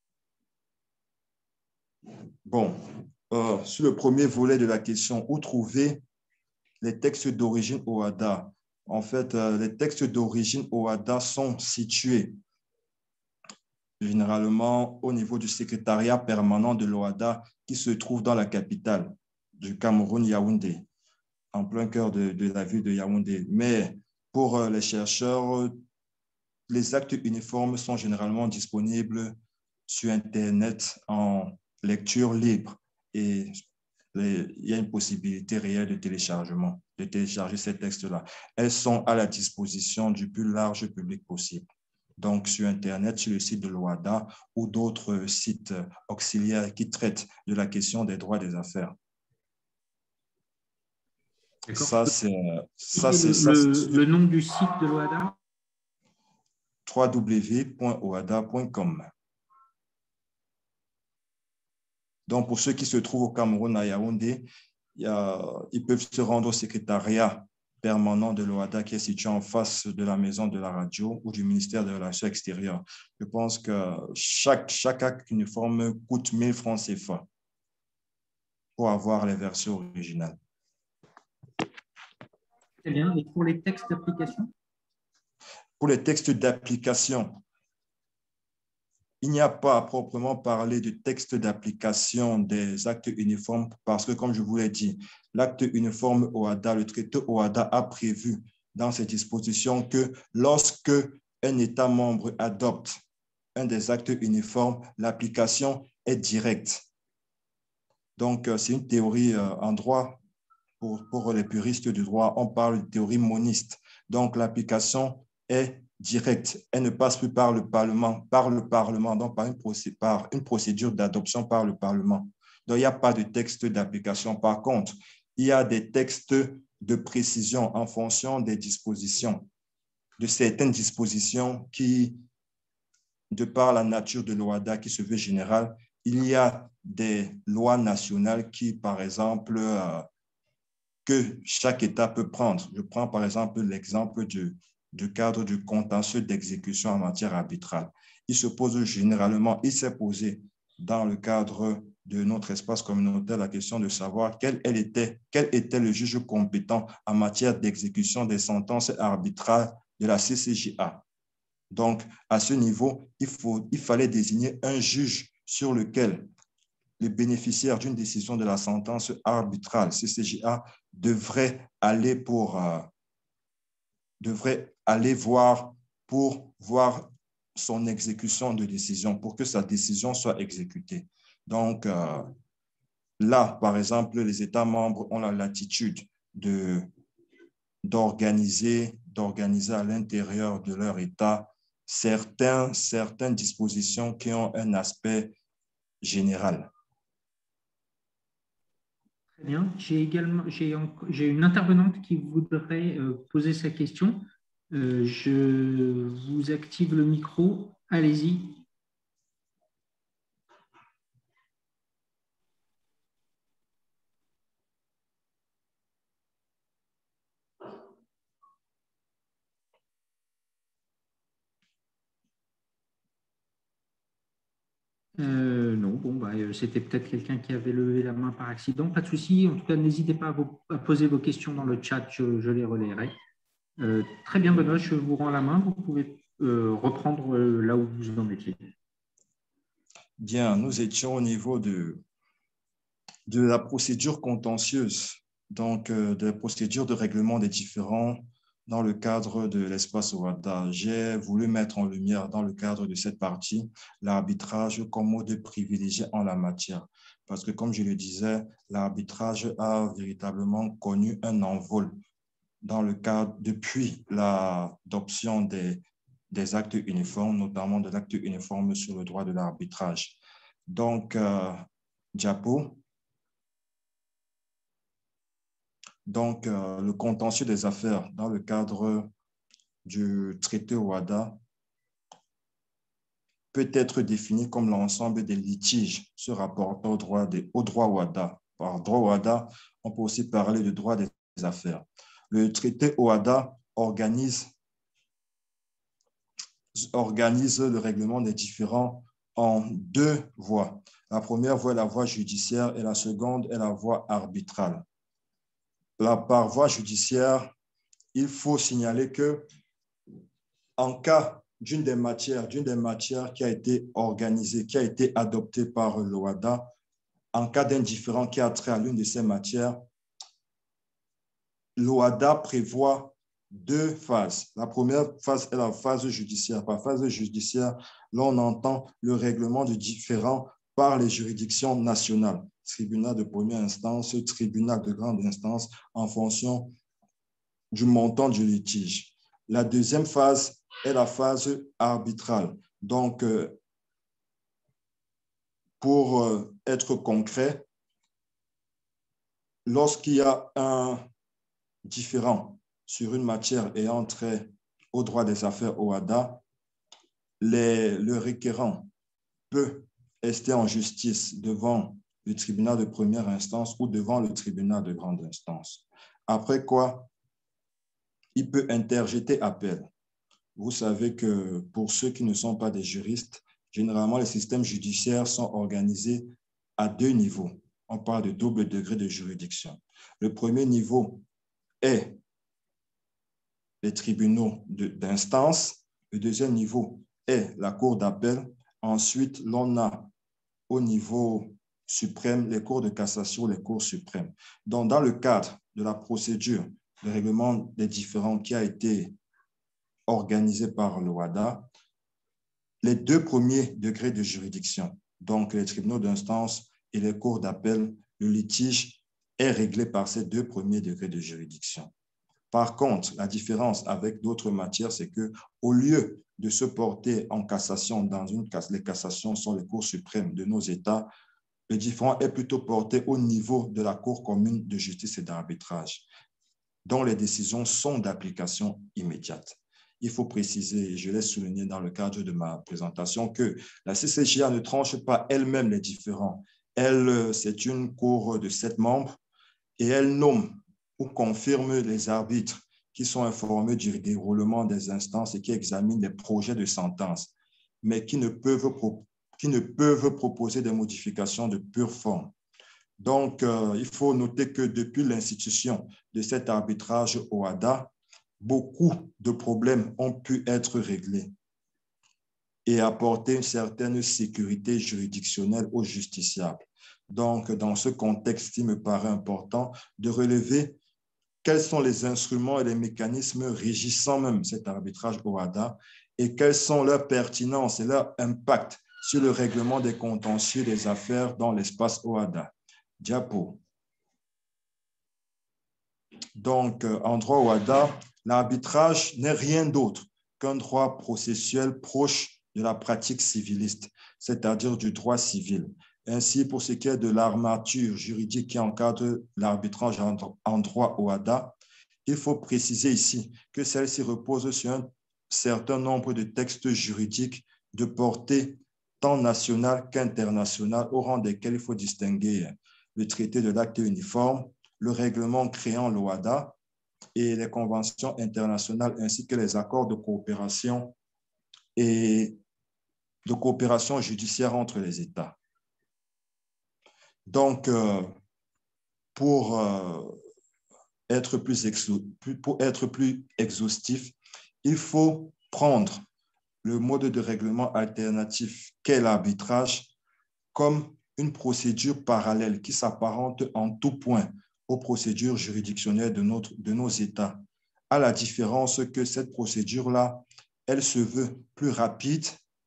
Bon, euh, sur le premier volet de la question, où trouver les textes d'origine O A D A? En fait, euh, les textes d'origine O A D A sont situés généralement au niveau du secrétariat permanent de l'O A D A qui se trouve dans la capitale du Cameroun, Yaoundé, en plein cœur de, de la ville de Yaoundé. Mais pour euh, les chercheurs, les actes uniformes sont généralement disponibles sur Internet en lecture libre et les, il y a une possibilité réelle de téléchargement, de télécharger ces textes-là. Elles sont à la disposition du plus large public possible. donc sur Internet, sur le site de l'OHADA ou d'autres sites auxiliaires qui traitent de la question des droits des affaires. Ça, c'est ça, c'est ça. Le, le, le nom du site de l'OHADA? w w w point ohada point com. Donc, pour ceux qui se trouvent au Cameroun, à Yaoundé, il y a, ils peuvent se rendre au secrétariat permanent de l'OHADA qui est situé en face de la maison de la radio ou du ministère des Relations extérieures. Je pense que chaque, chaque acte uniforme coûte mille francs C F A pour avoir les versions originales. Très bien. Et pour les textes d'application? Pour les textes d'application, il n'y a pas à proprement parler de texte d'application des actes uniformes parce que, comme je vous l'ai dit, l'acte uniforme OHADA, le traité OHADA a prévu dans ses dispositions que lorsque un État membre adopte un des actes uniformes, l'application est directe. Donc, c'est une théorie en droit. Pour, pour les puristes du droit, on parle de théorie moniste. Donc, l'application est directe. Elle ne passe plus par le Parlement, par le Parlement, donc par une, procé par une procédure d'adoption par le Parlement. Donc, il n'y a pas de texte d'application. Par contre, il y a des textes de précision en fonction des dispositions, de certaines dispositions qui, de par la nature de l'OHADA qui se veut générale, il y a des lois nationales qui, par exemple, euh, que chaque État peut prendre. Je prends par exemple l'exemple du, du cadre du contentieux d'exécution en matière arbitrale. Il se pose généralement, il s'est posé dans le cadre de notre espace communautaire la question de savoir quel était, quel était le juge compétent en matière d'exécution des sentences arbitrales de la C C J A. Donc, à ce niveau, il, faut, il fallait désigner un juge sur lequel le bénéficiaire d'une décision de la sentence arbitrale C C J A devrait aller pour euh, devrait aller voir pour voir son exécution de décision, pour que sa décision soit exécutée. Donc euh, là, par exemple, les États membres ont la latitude de d'organiser d'organiser à l'intérieur de leur État certains, certaines dispositions qui ont un aspect général. Très bien. J'ai également j'ai une intervenante qui voudrait euh, poser sa question. Euh, je vous active le micro. Allez-y. Euh, non, bon, bah, c'était peut-être quelqu'un qui avait levé la main par accident. Pas de souci. En tout cas, n'hésitez pas à, vous, à poser vos questions dans le chat. Je, je les relayerai. Euh, très bien, Benoît. Je vous rends la main. Vous pouvez euh, reprendre euh, là où vous en étiez. Bien, nous étions au niveau de, de la procédure contentieuse, donc euh, de la procédure de règlement des différends dans le cadre de l'espace OHADA. J'ai voulu mettre en lumière dans le cadre de cette partie l'arbitrage comme mode privilégié en la matière. Parce que comme je le disais, l'arbitrage a véritablement connu un envol dans le cadre, depuis l'adoption des, des actes uniformes, notamment de l'acte uniforme sur le droit de l'arbitrage. Donc, euh, Diapo. Donc, euh, le contentieux des affaires dans le cadre du traité OHADA peut être défini comme l'ensemble des litiges se rapportant au droit, des, au droit OHADA. Par droit OHADA, on peut aussi parler de droit des affaires. Le traité OHADA organise, organise le règlement des différends en deux voies. La première voie est la voie judiciaire et la seconde est la voie arbitrale. La, par voie judiciaire, il faut signaler que en cas d'une des matières, d'une des matières qui a été organisée, qui a été adoptée par l'OHADA, en cas d'un différend qui a trait à l'une de ces matières, l'OHADA prévoit deux phases. La première phase est la phase judiciaire. Par phase judiciaire, là, on entend le règlement du différend par les juridictions nationales, tribunal de première instance, tribunal de grande instance, en fonction du montant du litige. La deuxième phase est la phase arbitrale. Donc, euh, pour euh, être concret, lorsqu'il y a un différend sur une matière ayant trait au droit des affaires O H A D A, les, le requérant peut rester en justice devant le tribunal de première instance ou devant le tribunal de grande instance. Après quoi, il peut interjeter appel. Vous savez que pour ceux qui ne sont pas des juristes, généralement, les systèmes judiciaires sont organisés à deux niveaux. On parle de double degré de juridiction. Le premier niveau est les tribunaux d'instance. Le deuxième niveau est la cour d'appel. Ensuite, l'on a au niveau suprême les cours de cassation, les cours suprêmes. Donc, dans le cadre de la procédure de règlement des différends qui a été organisée par le W A D A, les deux premiers degrés de juridiction, donc les tribunaux d'instance et les cours d'appel, le litige est réglé par ces deux premiers degrés de juridiction. Par contre, la différence avec d'autres matières, c'est qu'au lieu de se porter en cassation, dans une casse, les cassations sont les cours suprêmes de nos États, le différend est plutôt porté au niveau de la Cour commune de justice et d'arbitrage, dont les décisions sont d'application immédiate. Il faut préciser, et je l'ai souligné dans le cadre de ma présentation, que la C C J A ne tranche pas elle-même les différends. Elle, c'est une cour de sept membres et elle nomme ou confirme les arbitres qui sont informés du déroulement des instances et qui examinent les projets de sentence, mais qui ne peuvent, qui ne peuvent proposer des modifications de pure forme. Donc, euh, il faut noter que depuis l'institution de cet arbitrage O H A D A, beaucoup de problèmes ont pu être réglés et apporter une certaine sécurité juridictionnelle aux justiciables. Donc, dans ce contexte, il me paraît important de relever quels sont les instruments et les mécanismes régissant même cet arbitrage O H A D A et quelles sont leurs pertinences et leur impact sur le règlement des contentieux des affaires dans l'espace O H A D A. Diapo. Donc, en droit O H A D A, l'arbitrage n'est rien d'autre qu'un droit processuel proche de la pratique civiliste, c'est-à-dire du droit civil. Ainsi, pour ce qui est de l'armature juridique qui encadre l'arbitrage en droit O H A D A, il faut préciser ici que celle-ci repose sur un certain nombre de textes juridiques de portée tant nationale qu'internationale, au rang desquels il faut distinguer le traité de l'acte uniforme, le règlement créant l'O H A D A et les conventions internationales ainsi que les accords de coopération et de coopération judiciaire entre les États. Donc, euh, pour, euh, être plus pour être plus exhaustif, il faut prendre le mode de règlement alternatif qu'est l'arbitrage comme une procédure parallèle qui s'apparente en tout point aux procédures juridictionnelles de, notre, de nos États, à la différence que cette procédure-là, elle se veut plus rapide,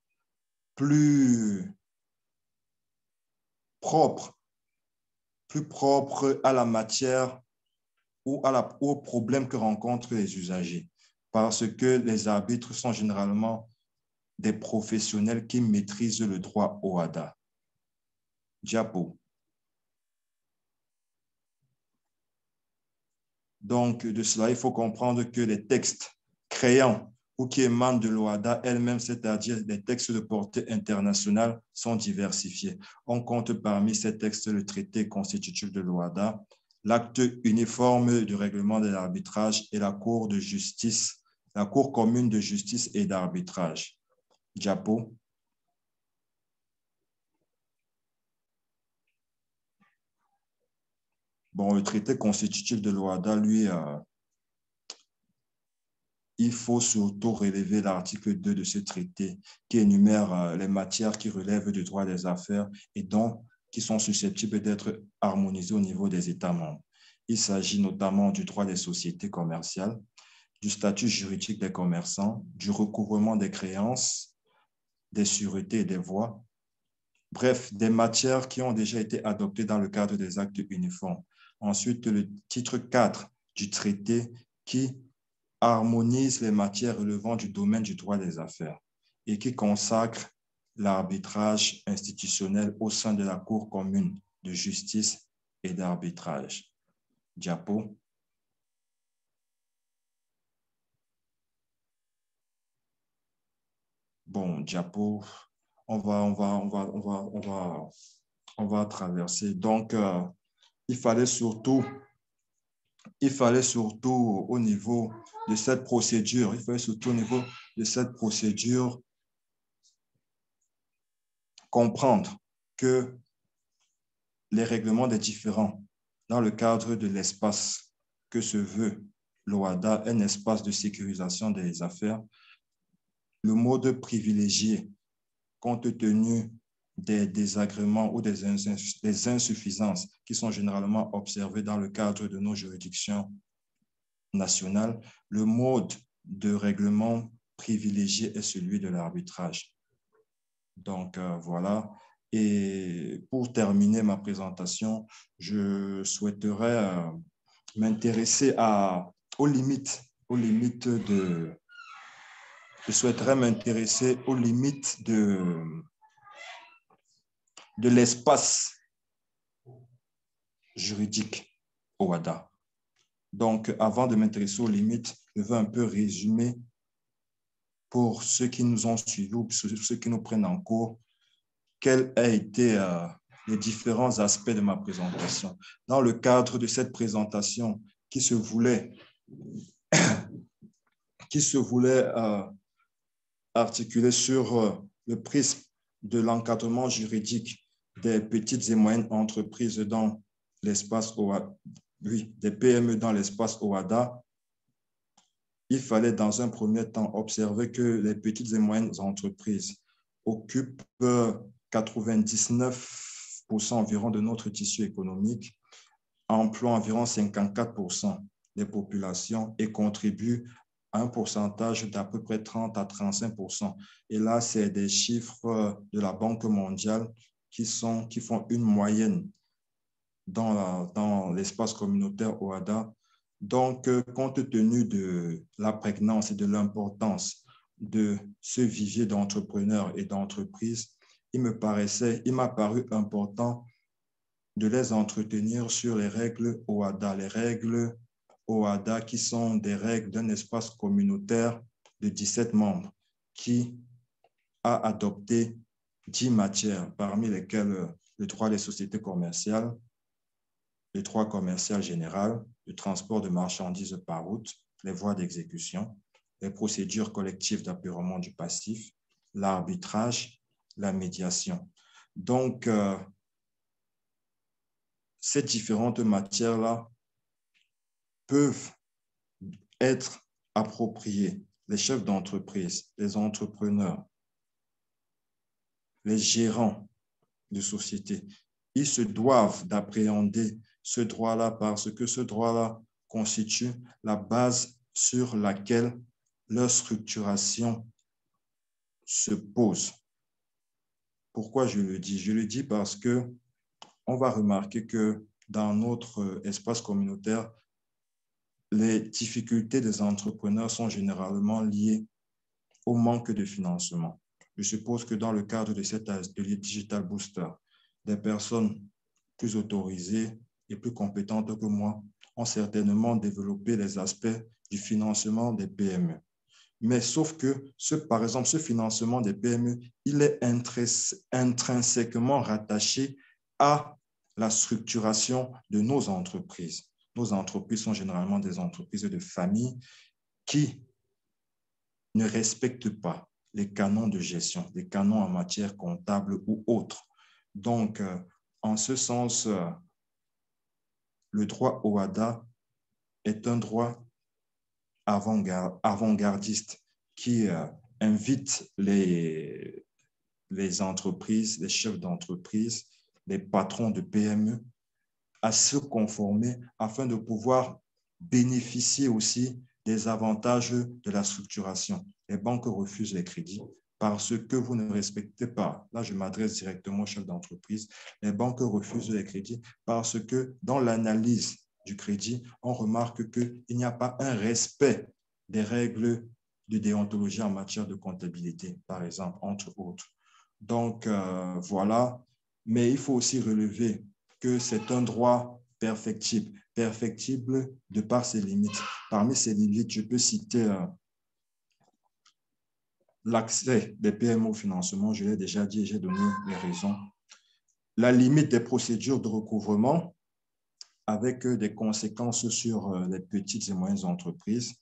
plus propre, plus propre à la matière ou à la, aux problèmes que rencontrent les usagers, parce que les arbitres sont généralement des professionnels qui maîtrisent le droit O H A D A. Diapo. Donc, de cela, il faut comprendre que les textes créants ou qui émanent de l'O H A D A elle-même, c'est-à-dire des textes de portée internationale, sont diversifiés. On compte parmi ces textes le traité constitutif de l'O H A D A, l'acte uniforme du règlement de l'arbitrage et la Cour de justice, la Cour commune de justice et d'arbitrage. Diapo. Bon, le traité constitutif de l'O H A D A, lui, euh, il faut surtout relever l'article deux de ce traité qui énumère euh, les matières qui relèvent du droit des affaires et donc qui sont susceptibles d'être harmonisées au niveau des États membres. Il s'agit notamment du droit des sociétés commerciales, du statut juridique des commerçants, du recouvrement des créances, des sûretés et des voies, bref, des matières qui ont déjà été adoptées dans le cadre des actes uniformes. Ensuite, le titre quatre du traité qui harmonise les matières relevant du domaine du droit des affaires et qui consacre l'arbitrage institutionnel au sein de la Cour commune de justice et d'arbitrage. Diapo. Bon, diapo, on va, on va, on va, on va, on va, on va traverser. Donc, euh, il fallait surtout, il fallait surtout au niveau de cette procédure, il fallait surtout au niveau de cette procédure comprendre que les règlements des différends dans le cadre de l'espace que se veut l'O A D A, un espace de sécurisation des affaires, le mode privilégié, compte tenu des désagréments ou des, ins des insuffisances qui sont généralement observées dans le cadre de nos juridictions nationales, le mode de règlement privilégié est celui de l'arbitrage. Donc, euh, voilà. Et pour terminer ma présentation, je souhaiterais euh, m'intéresser aux limites, aux limites de... Je souhaiterais m'intéresser aux limites de, de l'espace juridique au O A D A. Donc, avant de m'intéresser aux limites, je veux un peu résumer pour ceux qui nous ont suivis ou ceux qui nous prennent en cours, quels ont été euh, les différents aspects de ma présentation. Dans le cadre de cette présentation qui se voulait, qui se voulait euh, articuler sur euh, le prisme de l'encadrement juridique des petites et moyennes entreprises dans l'espace O A D A, oui, des P M E dans l'espace O A D A, il fallait dans un premier temps observer que les petites et moyennes entreprises occupent quatre-vingt-dix-neuf pour cent environ de notre tissu économique, emploient environ cinquante-quatre pour cent des populations et contribuent à un pourcentage d'à peu près trente à trente-cinq pour cent. Et là, c'est des chiffres de la Banque mondiale qui, sont, qui font une moyenne dans, la, dans l'espace communautaire O A D A. Donc, compte tenu de la prégnance et de l'importance de ce vivier d'entrepreneurs et d'entreprises, il me paraissait, il m'a paru important de les entretenir sur les règles O A D A, les règles O A D A qui sont des règles d'un espace communautaire de dix-sept membres qui a adopté dix matières, parmi lesquelles le droit des sociétés commerciales, le droit commercial général, le transport de marchandises par route, les voies d'exécution, les procédures collectives d'apurement du passif, l'arbitrage, la médiation. Donc, euh, ces différentes matières-là peuvent être appropriées. Les chefs d'entreprise, les entrepreneurs, les gérants de société, ils se doivent d'appréhender ce droit-là parce que ce droit-là constitue la base sur laquelle leur structuration se pose. Pourquoi je le dis? Je le dis parce que on va remarquer que dans notre espace communautaire, les difficultés des entrepreneurs sont généralement liées au manque de financement. Je suppose que dans le cadre de cet atelier Digital Booster, des personnes plus autorisées et plus compétentes que moi ont certainement développé les aspects du financement des P M E. Mais sauf que, ce, par exemple, ce financement des P M E, il est intrinsèquement rattaché à la structuration de nos entreprises. Nos entreprises sont généralement des entreprises de famille qui ne respectent pas les canons de gestion, les canons en matière comptable ou autres. Donc, euh, en ce sens, euh, le droit O A D A est un droit avant-gardiste qui euh, invite les, les entreprises, les chefs d'entreprise, les patrons de P M E à se conformer afin de pouvoir bénéficier aussi des avantages de la structuration. Les banques refusent les crédits parce que vous ne respectez pas. Là, je m'adresse directement au chef d'entreprise. Les banques refusent les crédits parce que dans l'analyse du crédit, on remarque qu'il n'y a pas un respect des règles de déontologie en matière de comptabilité, par exemple, entre autres. Donc, euh, voilà. Mais il faut aussi relever que c'est un droit perfectible, perfectible de par ses limites. Parmi ses limites, je peux citer euh, l'accès des P M E au financement, je l'ai déjà dit et j'ai donné les raisons. La limite des procédures de recouvrement avec des conséquences sur les petites et moyennes entreprises.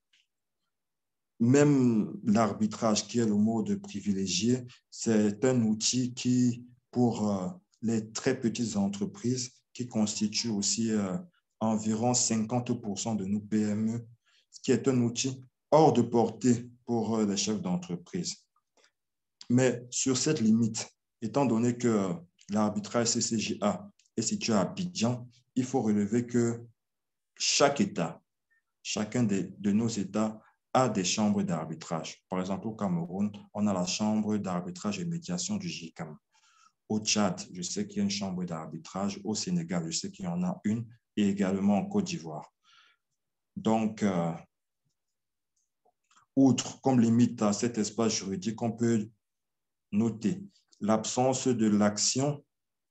Même l'arbitrage, qui est le mode privilégié, c'est un outil qui, pour les très petites entreprises, qui constitue aussi euh, environ cinquante pour cent de nos P M E, ce qui est un outil hors de portée pour les chefs d'entreprise. Mais sur cette limite, étant donné que l'arbitrage C C J A est situé à Abidjan, il faut relever que chaque État, chacun de, de nos États a des chambres d'arbitrage. Par exemple, au Cameroun, on a la chambre d'arbitrage et médiation du J I C A M. Au Tchad, je sais qu'il y a une chambre d'arbitrage. Au Sénégal, je sais qu'il y en a une, et également en Côte d'Ivoire. Donc, euh, outre comme limite à cet espace juridique, on peut noter l'absence de l'action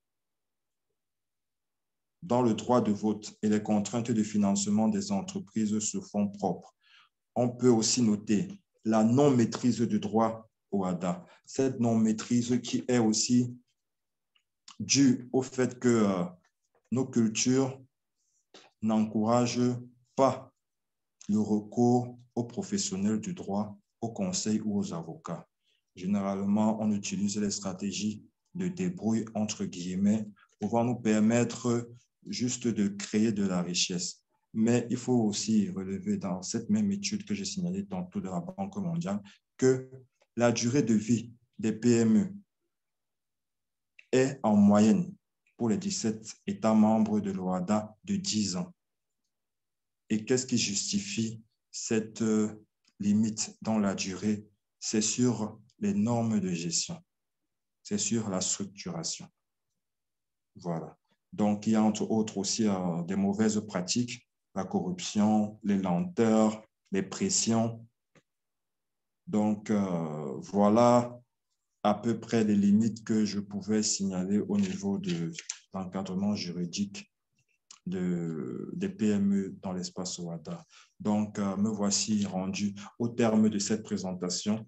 dans le droit de vote et les contraintes de financement des entreprises sur fonds propres. On peut aussi noter la non-maîtrise du droit au A D A. Cette non-maîtrise qui est aussi due au fait que euh, nos cultures n'encouragent pas le recours aux professionnels du droit, aux conseils ou aux avocats. Généralement, on utilise les stratégies de débrouille, entre guillemets, pouvant nous permettre juste de créer de la richesse. Mais il faut aussi relever dans cette même étude que j'ai signalée tantôt de la Banque mondiale que la durée de vie des P M E est en moyenne pour les dix-sept États membres de l'O A D A de dix ans. Et qu'est-ce qui justifie cette limite dans la durée? C'est sur les normes de gestion, c'est sur la structuration. Voilà. Donc, il y a entre autres aussi euh, des mauvaises pratiques, la corruption, les lenteurs, les pressions. Donc, euh, voilà à peu près les limites que je pouvais signaler au niveau de l'encadrement juridique de, des P M E dans l'espace O A D A. Donc, euh, me voici rendu au terme de cette présentation.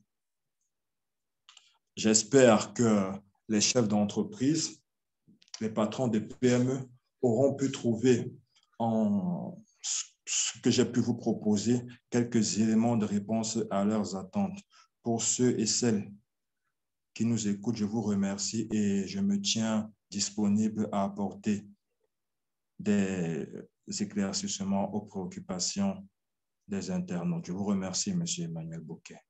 J'espère que les chefs d'entreprise, les patrons des P M E auront pu trouver en ce que j'ai pu vous proposer quelques éléments de réponse à leurs attentes. Pour ceux et celles qui nous écoutent, je vous remercie et je me tiens disponible à apporter des éclaircissements aux préoccupations des internautes. Je vous remercie, M. Emmanuel Bouquet.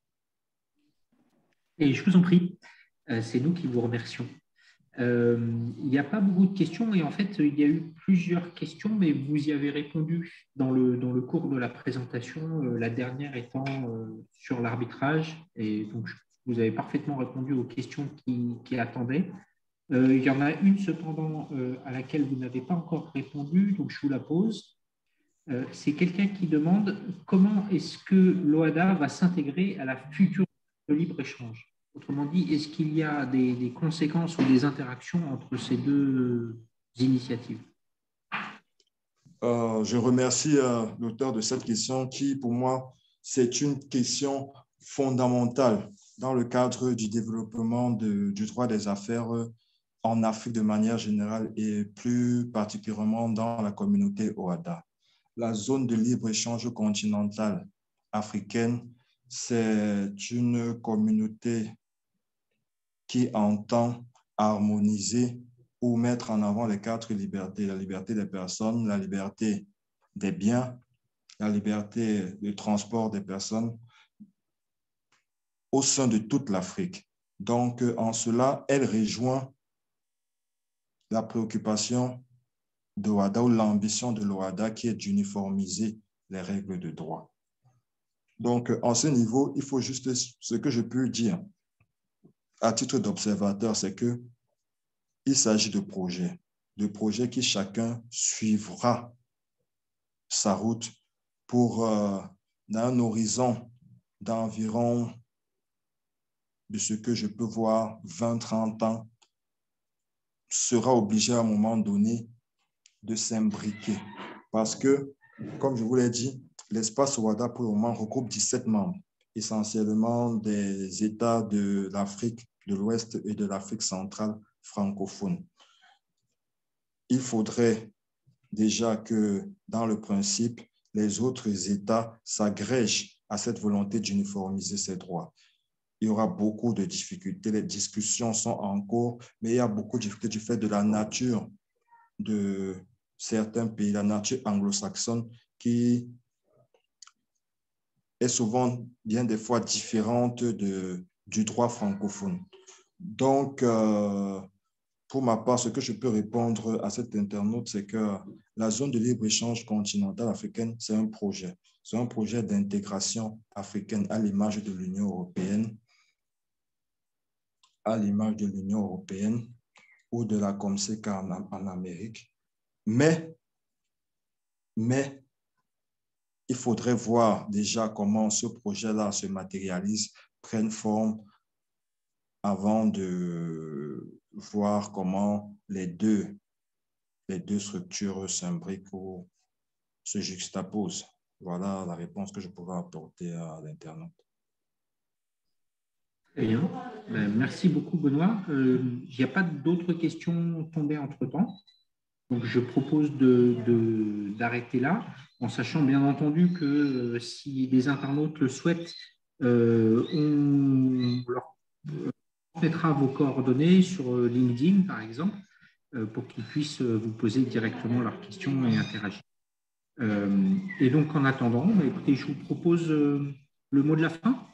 Et je vous en prie, c'est nous qui vous remercions. Euh, il n'y a pas beaucoup de questions et en fait, il y a eu plusieurs questions, mais vous y avez répondu dans le, dans le cours de la présentation, euh, la dernière étant euh, sur l'arbitrage. Et donc, vous avez parfaitement répondu aux questions qui, qui attendaient. Euh, il y en a une cependant euh, à laquelle vous n'avez pas encore répondu, donc je vous la pose. Euh, c'est quelqu'un qui demande comment est-ce que l'O A D A va s'intégrer à la future de libre-échange. Autrement dit, est-ce qu'il y a des, des conséquences ou des interactions entre ces deux initiatives? euh, Je remercie euh, l'auteur de cette question qui, pour moi, c'est une question fondamentale dans le cadre du développement de, du droit des affaires en Afrique de manière générale et plus particulièrement dans la communauté O A D A. La zone de libre-échange continentale africaine, c'est une communauté qui entend harmoniser ou mettre en avant les quatre libertés, la liberté des personnes, la liberté des biens, la liberté de transport des personnes au sein de toute l'Afrique. Donc, en cela, elle rejoint la préoccupation de l'O A D A ou l'ambition de l'O A D A qui est d'uniformiser les règles de droit. Donc, en ce niveau, il faut juste, ce que je peux dire à titre d'observateur, c'est que il s'agit de projets, de projets qui chacun suivra sa route pour euh, d'un horizon d'environ, de ce que je peux voir, vingt, trente ans, sera obligé à un moment donné de s'imbriquer. Parce que, comme je vous l'ai dit, l'espace OHADA pour le moment regroupe dix-sept membres, essentiellement des États de l'Afrique de l'Ouest et de l'Afrique centrale francophone. Il faudrait déjà que, dans le principe, les autres États s'agrègent à cette volonté d'uniformiser ces droits. Il y aura beaucoup de difficultés, les discussions sont en cours, mais il y a beaucoup de difficultés du fait de la nature de certains pays, la nature anglo-saxonne qui est souvent bien des fois différente de, du droit francophone. Donc, euh, pour ma part, ce que je peux répondre à cet internaute, c'est que la zone de libre-échange continentale africaine, c'est un projet. C'est un projet d'intégration africaine à l'image de l'Union européenne, à l'image de l'Union européenne ou de la COMSECA en, en Amérique. Mais, mais, il faudrait voir déjà comment ce projet-là se matérialise, prenne forme avant de voir comment les deux, les deux structures s'imbriquent ou se juxtaposent. Voilà la réponse que je pouvais apporter à l'internaute. Très bien. Ben, merci beaucoup, Benoît. Euh, il n'y a pas d'autres questions tombées entre-temps. Donc, je propose de, de, d'arrêter là, en sachant bien entendu que euh, si les internautes le souhaitent, euh, on leur mettra vos coordonnées sur LinkedIn, par exemple, euh, pour qu'ils puissent vous poser directement leurs questions et interagir. Euh, et donc, en attendant, bah, écoutez, je vous propose euh, le mot de la fin.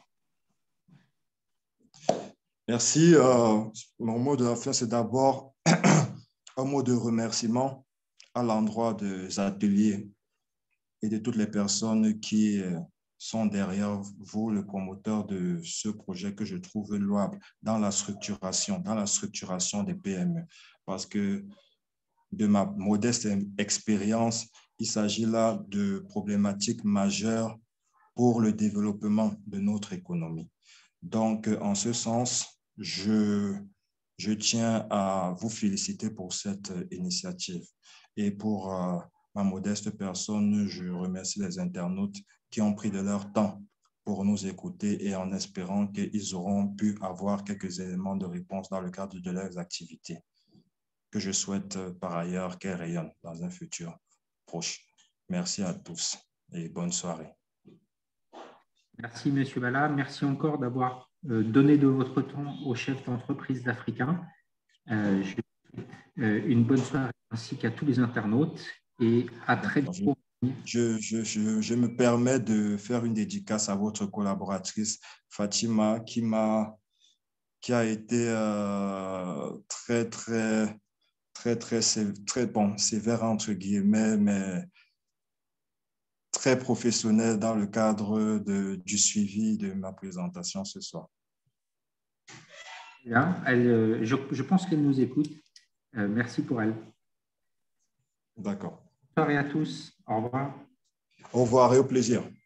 Merci. Euh, mon mot de la fin, c'est d'abord un mot de remerciement à l'endroit des ateliers et de toutes les personnes qui sont derrière vous, le promoteur de ce projet que je trouve louable dans la structuration, dans la structuration des P M E. Parce que de ma modeste expérience, il s'agit là de problématiques majeures pour le développement de notre économie. Donc, en ce sens, je, je tiens à vous féliciter pour cette initiative. Et pour euh, ma modeste personne, je remercie les internautes qui ont pris de leur temps pour nous écouter et en espérant qu'ils auront pu avoir quelques éléments de réponse dans le cadre de leurs activités, que je souhaite par ailleurs qu'elles rayonnent dans un futur proche. Merci à tous et bonne soirée. Merci, M. Bala. Merci encore d'avoir euh, donné de votre temps aux chefs d'entreprise africains. Euh, je euh, une bonne soirée ainsi qu'à tous les internautes et à très bientôt. Je, je, je, je me permets de faire une dédicace à votre collaboratrice Fatima qui m'a qui a été euh, très, très, très, très, très, très bon, sévère entre guillemets, mais très professionnelle dans le cadre de, du suivi de ma présentation ce soir. Bien, elle, je, je pense qu'elle nous écoute. Euh, merci pour elle. D'accord. Bonne soirée à tous. Au revoir. Au revoir et au plaisir.